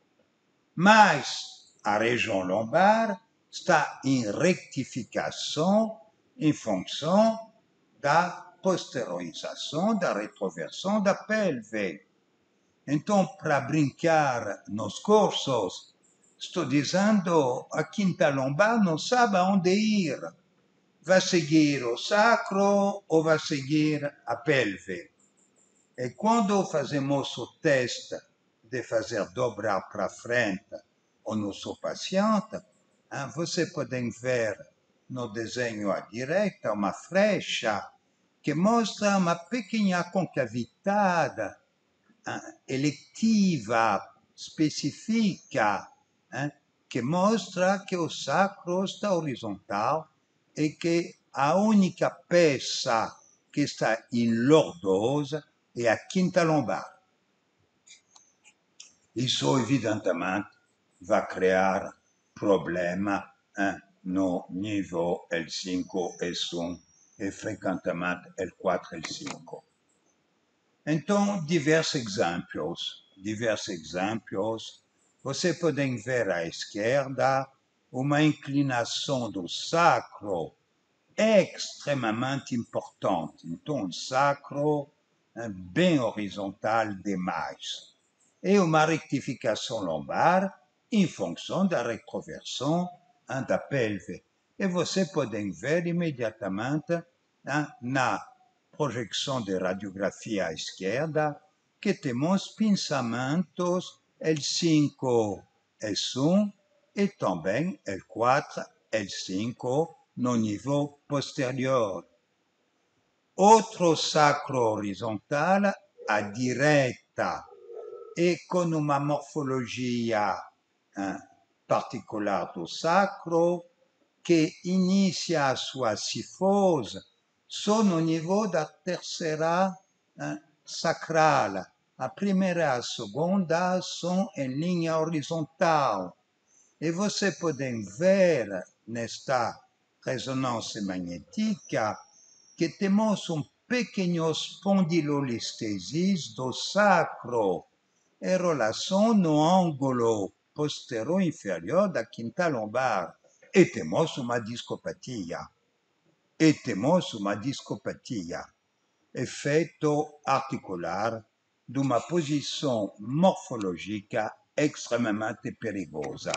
Mas a região lombar está em retificação em função da posteriorização, da retroversão da pelve. Então, para brincar nos cursos, estou dizendo a quinta lombar não sabe aonde ir. Vai seguir o sacro ou vai seguir a pelve? E quando fazemos o teste de fazer dobrar para frente o nosso paciente, você pode ver no desenho à direita uma flecha que mostra uma pequena concavidade eletiva, específica, que mostra que o sacro está horizontal e que a única peça que está em lordose é a quinta lombar. Isso, evidentemente, vai criar problema no nível L5, S1 e frequentemente L4, L5. Então, diversos exemplos. Você pode ver à esquerda uma inclinação do sacro extremamente importante. Então, um sacro bem horizontal demais. E uma retificação lombar em função da retroversão da pelve. E você pode ver imediatamente na projeção de radiografia à esquerda que temos pensamentos L5, S1 e também L4, L5 no nível posterior. Outro sacro horizontal à direita e con uma morfologia particular do sacro que inicia a sua cifose só no nível da terceira sacral. A primeira e a segunda são em linha horizontal. E você pode ver nesta ressonância magnética que temos pequeno espondilolistesis do sacro em relação no ângulo posterior inferior da quinta lombar. E temos uma discopatia. Efeito articular de uma posição morfológica extremamente perigosa.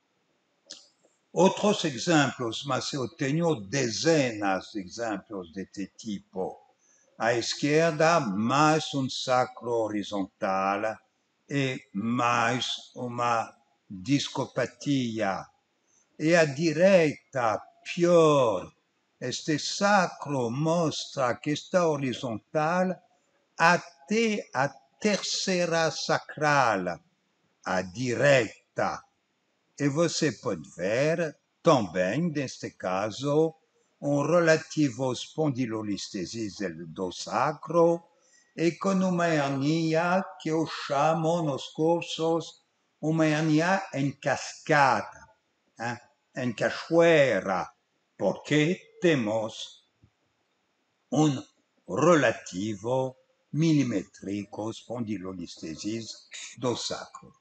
Outros exemplos, mas eu tenho dezenas de exemplos deste tipo. À esquerda, mais sacro horizontal e mais uma discopatia. E à direita, pior, este sacro mostra que está horizontal até a terceira sacral, à direita. E você pode ver também, neste caso, relativo espondilolistesis do sacro e com uma hernia que eu chamo nos cursos uma hernia em cascata, em cachoeira. Por quê? temos un relativo milimétrico spondylolisthésis do sacro.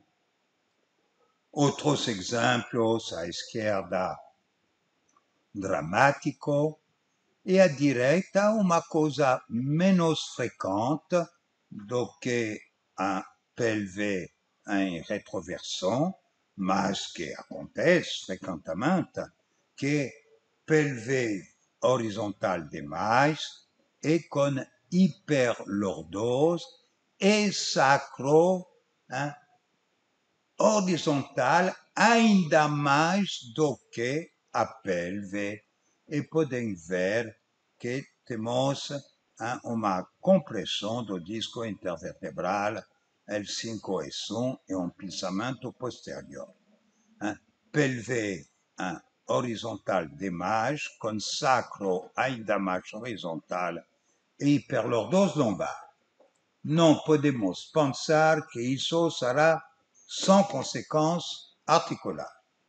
Outros exemplos à esquerda, dramático, e à direita uma coisa menos frequente do que un pelve em retroversão, mas que acontece frequentemente, que pelve horizontal demais e com hiperlordose e sacro horizontal ainda mais do que a pelve, e podem ver que temos uma compressão do disco intervertebral L5S1 e um pensamento posterior. Pelve horizontal demais, com sacro ainda mais horizontal e hiperlordose lombar. Não podemos pensar que isso será sem consequência articular.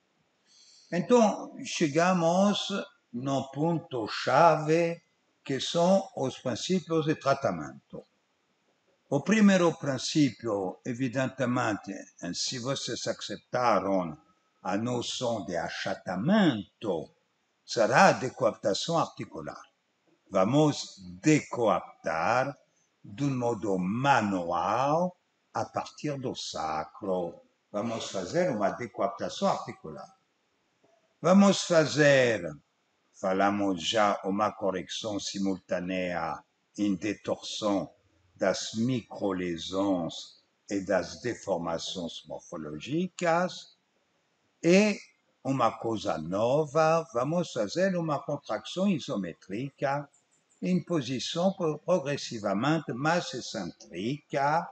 Então, chegamos no ponto-chave, que são os princípios de tratamento. O primeiro princípio, evidentemente, se vocês acceptaram a noção de achatamento, será a decoaptação articular. Vamos decoaptar de um modo manual a partir do sacro. Vamos fazer uma decoaptação articular. Vamos fazer, falamos já, uma correção simultânea em detorção das microlesões e das deformações morfológicas. E uma coisa nova, vamos fazer uma contração isométrica em posição progressivamente mais excêntrica.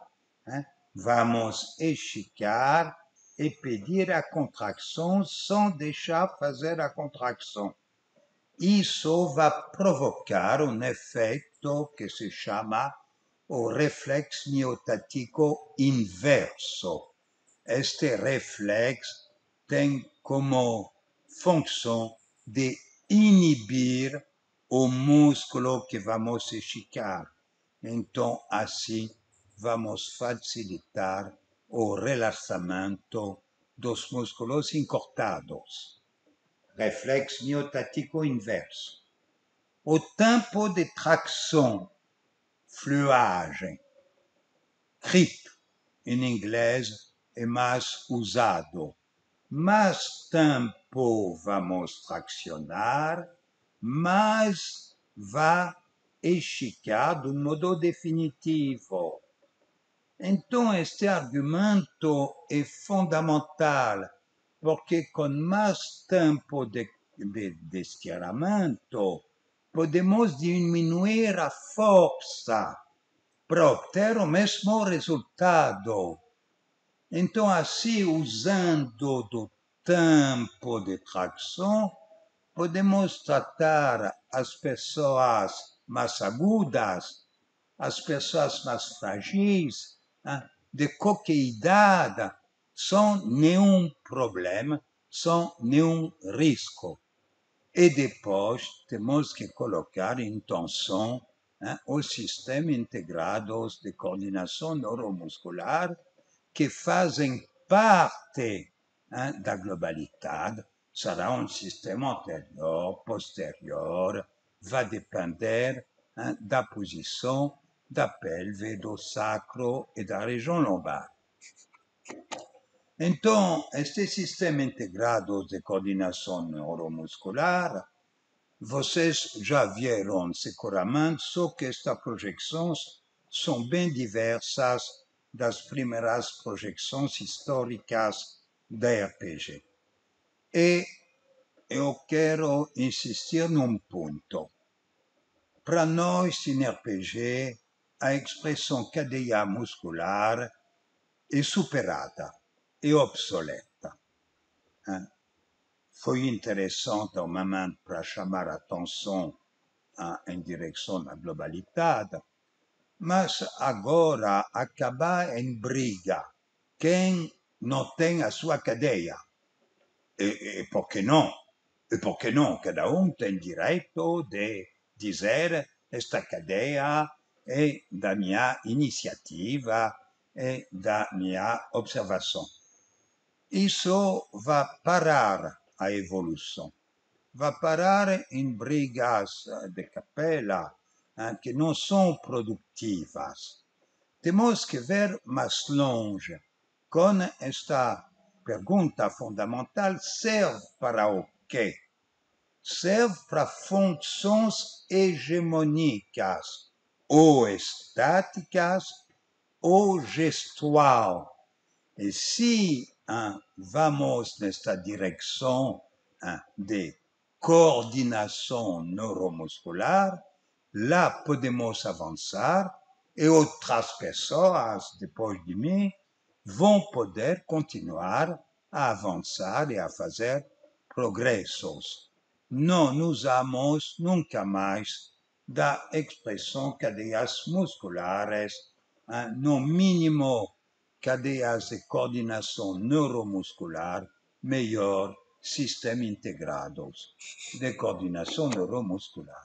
Vamos esticar e pedir a contração sem deixar fazer a contração. Isso vai provocar um efeito que se chama o reflexo miotático inverso. Este reflexo tem como função de inibir o músculo que vamos esticar. Então, assim, vamos facilitar o relaxamento dos músculos encurtados. Reflexo miotático inverso. O tempo de tração, fluagem, creep, em inglês, é mais usado. Mais tempo vamos traccionar, mais vai esticar de um modo definitivo. Então, este argumento é fundamental, porque com mais tempo de estiramento, podemos diminuir a força para obter o mesmo resultado. Então, assim, usando do tempo de tração, podemos tratar as pessoas mais agudas, as pessoas mais frágeis, de qualquer idade, sem nenhum problema, sem nenhum risco. E depois temos que colocar em tensão o sistema integrado de coordenação neuromuscular, que fazem parte da globalidade. Será um sistema anterior, posterior, vai depender da posição da pelve, do sacro e da região lombar. Então, este sistema integrado de coordenação neuromuscular, vocês já viram seguramente, só que estas projeções são bem diversas das primeiras projeções históricas da RPG. E eu quero insistir num ponto. Para nós, em RPG, a expressão cadeia muscular é superada, é obsoleta. Foi interessante ao momento para chamar a atenção em direção à globalidade, mas agora acaba em briga quem não tem a sua cadeia. E por que não? e perché não, cada tem direito de dizer esta cadeia é da minha iniciativa e da minha observação. Isso vai parar a evolução, vai parar em brigas de capela que não são produtivas. Temos que ver mais longe, com esta pergunta fundamental: serve para o quê? Serve para funções hegemônicas, ou estáticas, ou gestual. E se vamos nesta direção de coordenação neuromuscular, lá podemos avançar e outras pessoas, depois de mim, vão poder continuar a avançar e a fazer progressos. Não nos amamos nunca mais da expressão cadeias musculares, no mínimo cadeias de coordenação neuromuscular, melhor sistema integrados de coordenação neuromuscular.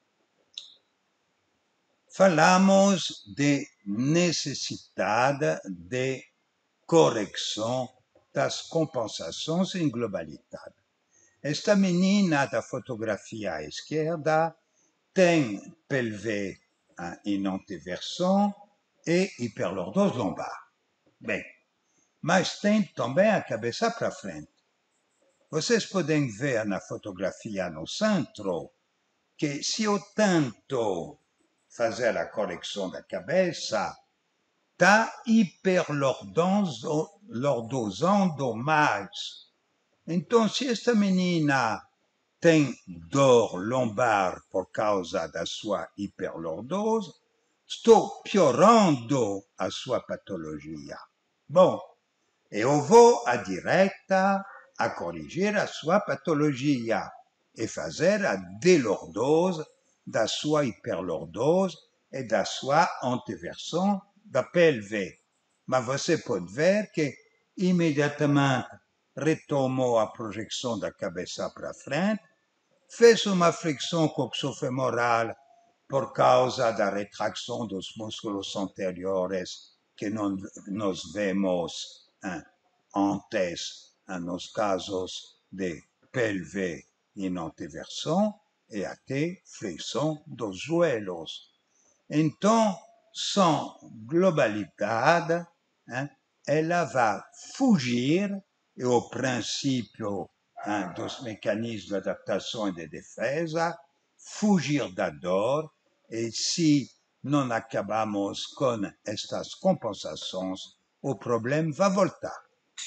Falamos de necessidade de correção das compensações em globalidade. Esta menina da fotografia à esquerda tem pelve em anteversão e hiperlordose lombar. Bem, mas tem também a cabeça para frente. Vocês podem ver na fotografia no centro que se eu tento fazer a correção da cabeça, está hiperlordosando mais. Então, se esta menina tem dor lombar por causa da sua hiperlordose, estou piorando a sua patologia. Bom, eu vou à direita a corrigir a sua patologia e fazer a delordose da sua hiperlordose e da sua anteversão da pelve. Mas você pode ver que imediatamente retomou a projeção da cabeça para frente, fez uma flexão coxofemoral por causa da retração dos músculos anteriores que nós vemos antes nos casos de pelve em anteversão e até flexão dos joelhos. Então, sem globalidade, ela vai fugir, e o princípio dos mecanismos de adaptação e de defesa, fugir da dor, e se não acabamos com estas compensações, o problema vai voltar.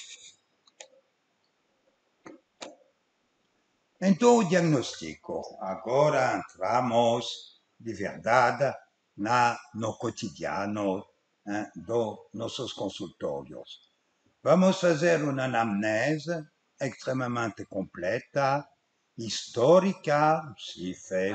Então, o diagnóstico. Agora entramos de verdade no cotidiano dos nossos consultórios. Vamos fazer uma anamnese extremamente completa, histórica, se fez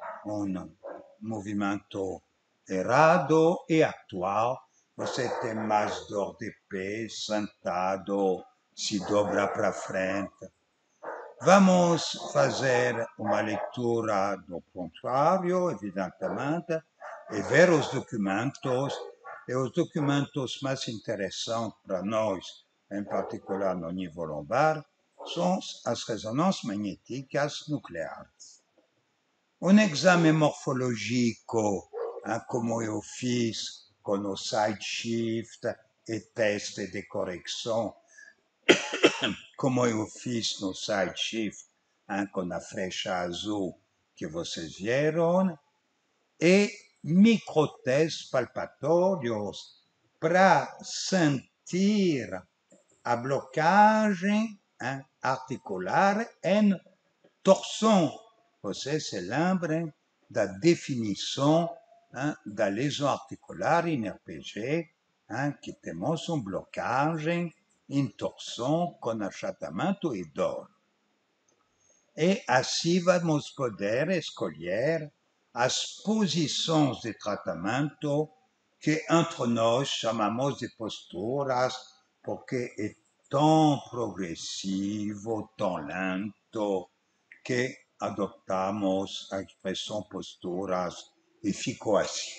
movimento errado e atual. Você tem mais dor de pé, sentado, se dobra para frente. Vamos fazer uma leitura do prontuário, evidentemente, e ver os documentos. E os documentos mais interessantes para nós, em particular no nível lombar, são as ressonâncias magnéticas nucleares. Um exame morfológico, como eu fiz com o side shift e teste de correção, como eu fiz no side shift, com a flecha azul que vocês viram, e microtestes palpatórios para sentir a blocagem articular em torção. Vocês se lembrem da definição da lesão articular em RPG, que temos uma blocagem em torção com achatamento e dor. E assim vamos poder escolher as posições de tratamento que entre nós chamamos de posturas, porque é tão progressivo, tão lento, que adoptamos a expressão posturas e ficou assim.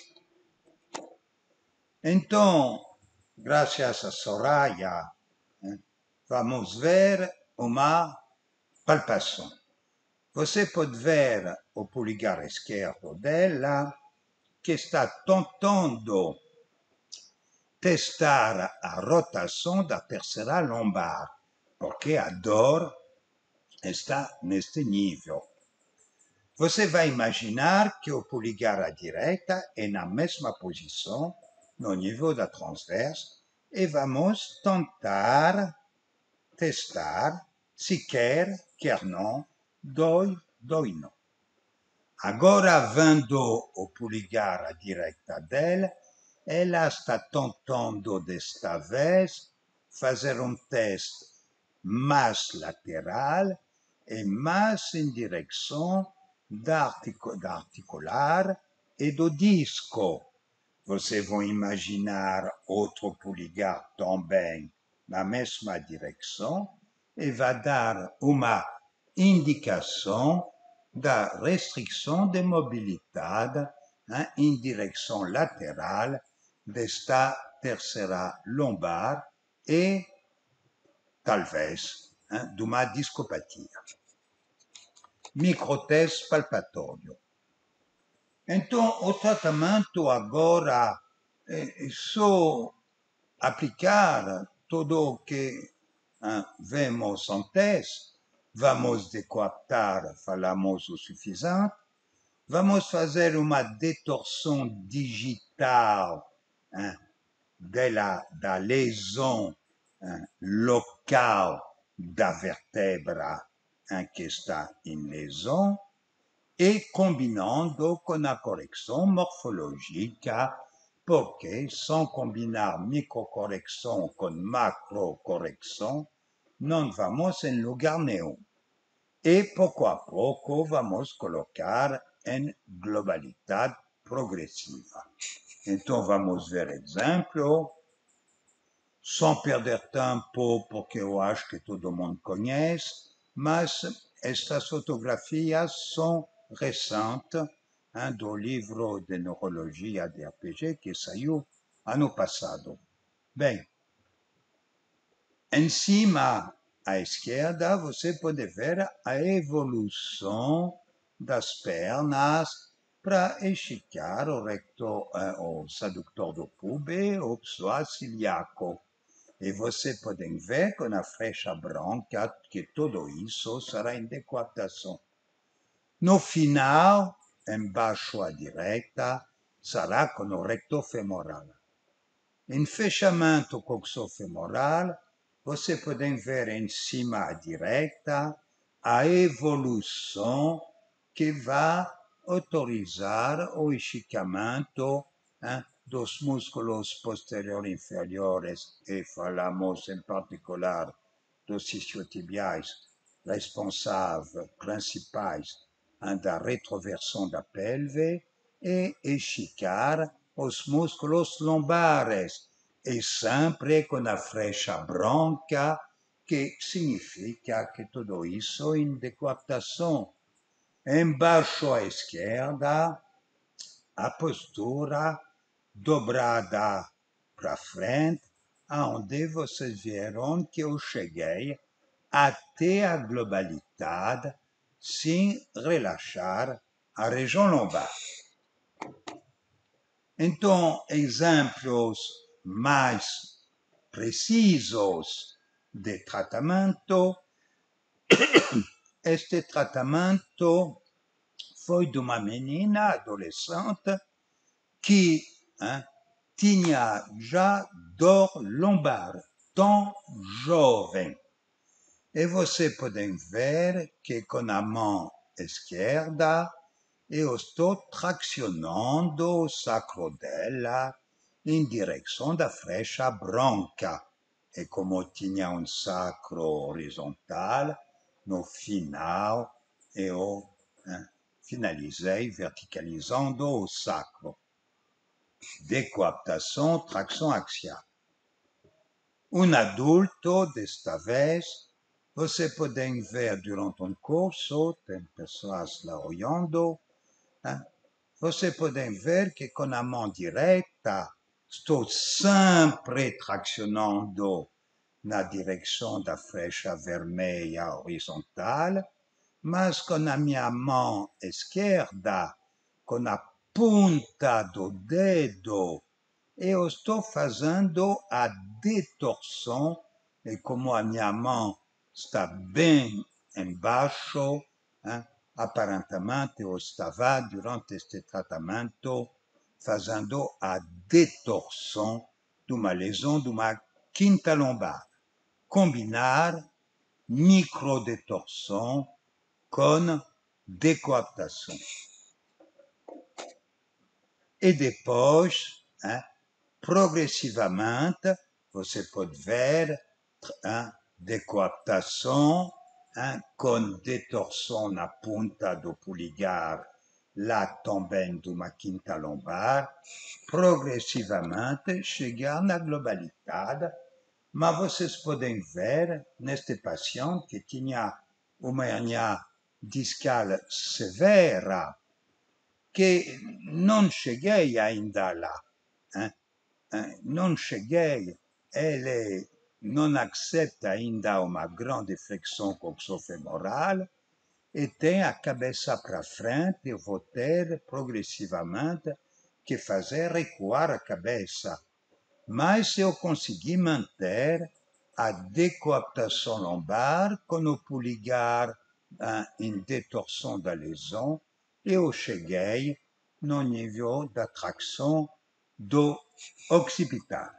Então, graças a Soraya, vamos ver uma palpação. Você pode ver o polegar esquerdo dela que está tentando testar a rotação da terceira lombar, porque a dor está neste nível. Você vai imaginar que o polegar à direita é na mesma posição, no nível da transverse, e vamos tentar testar se quer não, dói não. Agora, vendo o polegar à direita dela, ela está tentando desta vez fazer um teste mais lateral e mais em direção da articular e do disco. Vocês vão imaginar outro polegar também na mesma direção e vai dar uma indicação da restrição de mobilidade em direção lateral desta terceira lombar e talvez de uma discopatia. Microteste palpatório. Então, o tratamento agora é só aplicar tudo o que vemos antes. Vamos decoaptar, falamos o suficiente. Vamos fazer uma detorção digital da lesão local da vértebra que está em lesão e combinando com a correção morfológica, porque sem combinar microcorreção com macrocorreção, não vamos em lugar nenhum. E pouco a pouco vamos colocar em globalidade progressiva. Então vamos ver exemplo, sem perder tempo, porque eu acho que todo mundo conhece, mas estas fotografias são recentes do livro de neurologia de RPG que saiu ano passado. Bem, em cima à esquerda você pode ver a evolução das pernas para esticar o recto, o adductor do pube, o psoas ciliaco. E você pode ver com a flecha branca que tudo isso será em decoaptação. No final, embaixo à direita, será com o recto femoral. Em fechamento coxofemoral, você pode ver em cima à direita a evolução que vai autorizar o esticamento dos músculos posteriores inferiores, e falamos em particular dos isquiotibiais responsáveis principais da retroversão da pelve, e esticar os músculos lombares, e sempre com a flecha branca, que significa que tudo isso é em decoaptação. Embaixo à esquerda, a postura dobrada para frente, onde vocês viram que eu cheguei até a globalidade sem relaxar a região lombar. Então, exemplos mais precisos de tratamento. Este tratamento foi de uma menina adolescente que tinha já dor lombar, tão jovem. E você pode ver que com a mão esquerda eu estou tracionando o sacro dela em direção da flecha branca. E como tinha um sacro horizontal, no final eu finalizei verticalizando o sacro. Decoaptação, tração axial. Um adulto, desta vez, Você pode ver durante um curso, tem pessoas lá olhando, né? Você pode ver que com a mão direita estou sempre tracionando na direção da flecha vermelha horizontal, mas com a minha mão esquerda, com a ponta do dedo, eu estou fazendo a detorção, e como a minha mão está bem embaixo, hein, aparentemente eu estava, durante este tratamento, fazendo a detorção de uma lesão de uma quinta lombar. Combinar microdetorção com decoaptação. E depois, hein, progressivamente, você pode ver decoaptação com detorção na ponta do polegar, lá também de uma quinta lombar, progressivamente chegar na globalidade. Mas vocês podem ver neste paciente que tinha uma hernia discal severa, que não cheguei ainda lá. Non cheguei, ele non accepta ainda uma grande flexão coxofemoral e tem a cabeça para frente e vou ter progressivamente que fazer recuar a cabeça. Mas eu consegui manter a decoaptação lombar com o polegar em detorção da lesão e eu cheguei no nível da tração do occipital.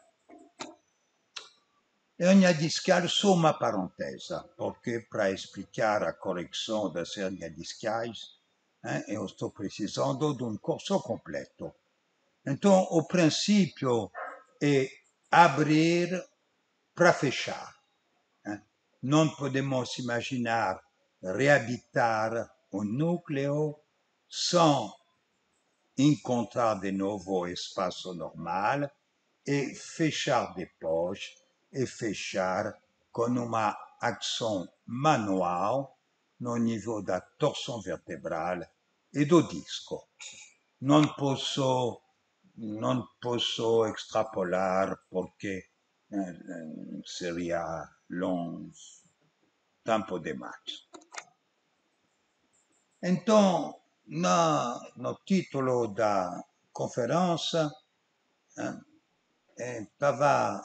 Hernia discal, só uma parentese, porque para explicar a correção das hernias discais, eu estou precisando de um curso completo. Então, o princípio é abrir para fechar. Não podemos imaginar reabilitar o núcleo sem encontrar de novo o espaço normal e fechar depois, e fechar com uma ação manual no nível da torção vertebral e do disco. Não posso extrapolar porque seria longo tempo demais. Então, no título da conferência, estava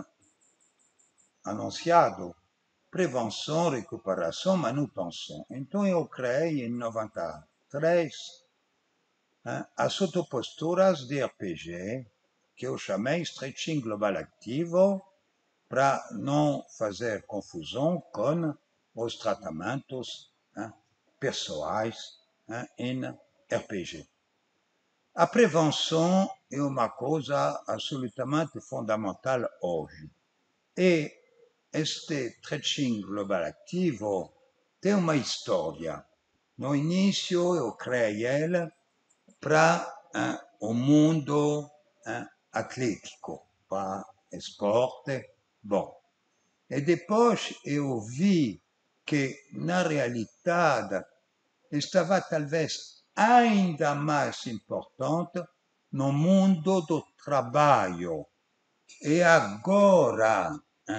anunciado prevenção, recuperação, manutenção. Então, eu criei em 93 as autoposturas de RPG, que eu chamei Stretching Global Activo, para não fazer confusão com os tratamentos pessoais em RPG. A prevenção é uma coisa absolutamente fundamental hoje. E este Stretching Global Activo tem uma história. No início, eu criei ele para o mundo atlético, para esporte. Bom, e depois eu vi que, na realidade, estava talvez ainda mais importante no mundo do trabalho. E agora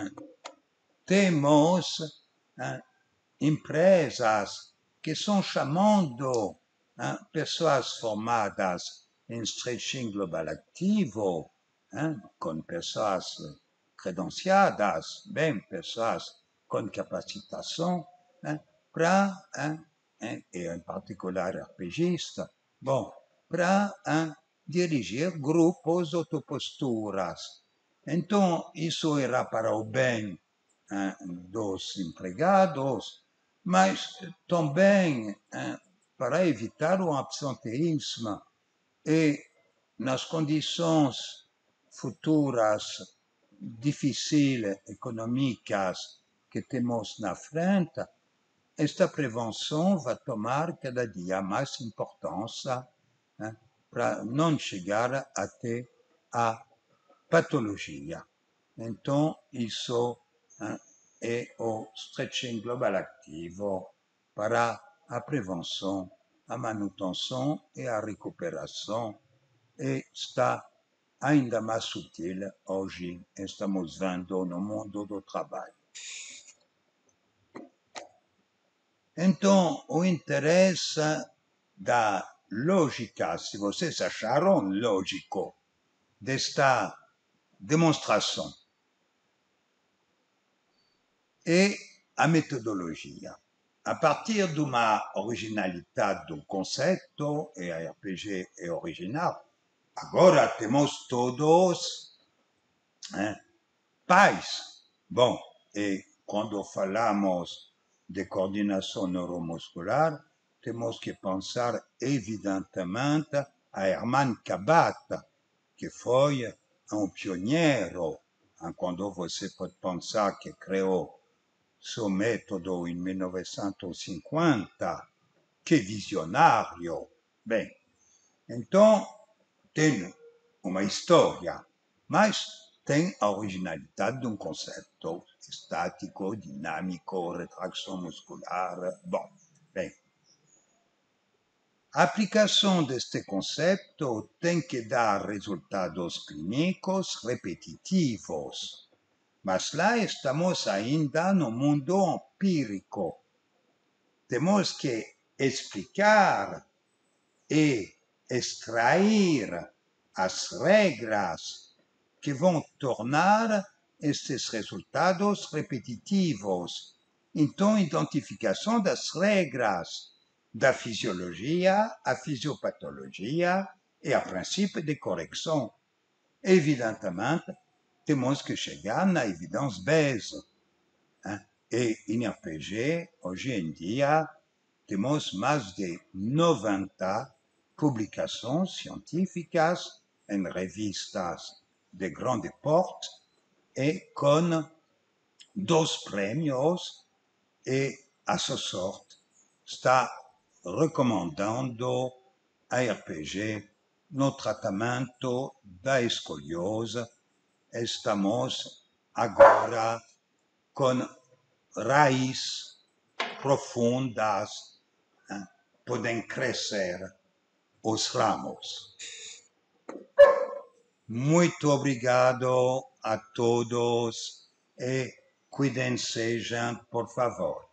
temos empresas que estão chamando pessoas formadas em Stretching Global Activo, com pessoas credenciadas, bem, pessoas com capacitação, para, e em particular RPGista, bom, para dirigir grupos de autoposturas. Então, isso era para o bem dos empregados, mas também para evitar o absenteísmo e nas condições futuras difíceis econômicas que temos na frente, esta prevenção vai tomar cada dia mais importância para não chegar até a patologia. Então, isso e o stretching global ativo para a prevenção, a manutenção e a recuperação, e está ainda mais útil hoje, estamos vendo no mundo do trabalho. Então, o interesse da lógica, se vocês acharam lógico, desta demonstração, e a metodologia. A partir de uma originalidade do conceito, e a RPG é original, agora temos todos pais. Bom, e quando falamos de coordenação neuromuscular, temos que pensar evidentemente a Hermann Kabata, que foi um pioneiro, quando você pode pensar que criou seu método em 1950, que visionário. Bem, então tem uma história, mas tem a originalidade de um conceito estático, dinâmico, retração muscular. Bom, bem, a aplicação deste conceito tem que dar resultados clínicos repetitivos, mas lá estamos ainda no mundo empírico. Temos que explicar e extrair as regras que vão tornar estes resultados repetitivos. Então, identificação das regras da fisiologia, a fisiopatologia e a princípio de correção. Evidentemente, temos que chegar na evidence base. E em RPG, hoje em dia, temos mais de 90 publicações científicas em revistas de grande porte e com 2 prêmios, e a sorte está recomendando a RPG no tratamento da escoliose. Estamos agora com raízes profundas, podem crescer os ramos. Muito obrigado a todos e cuidem-se, por favor.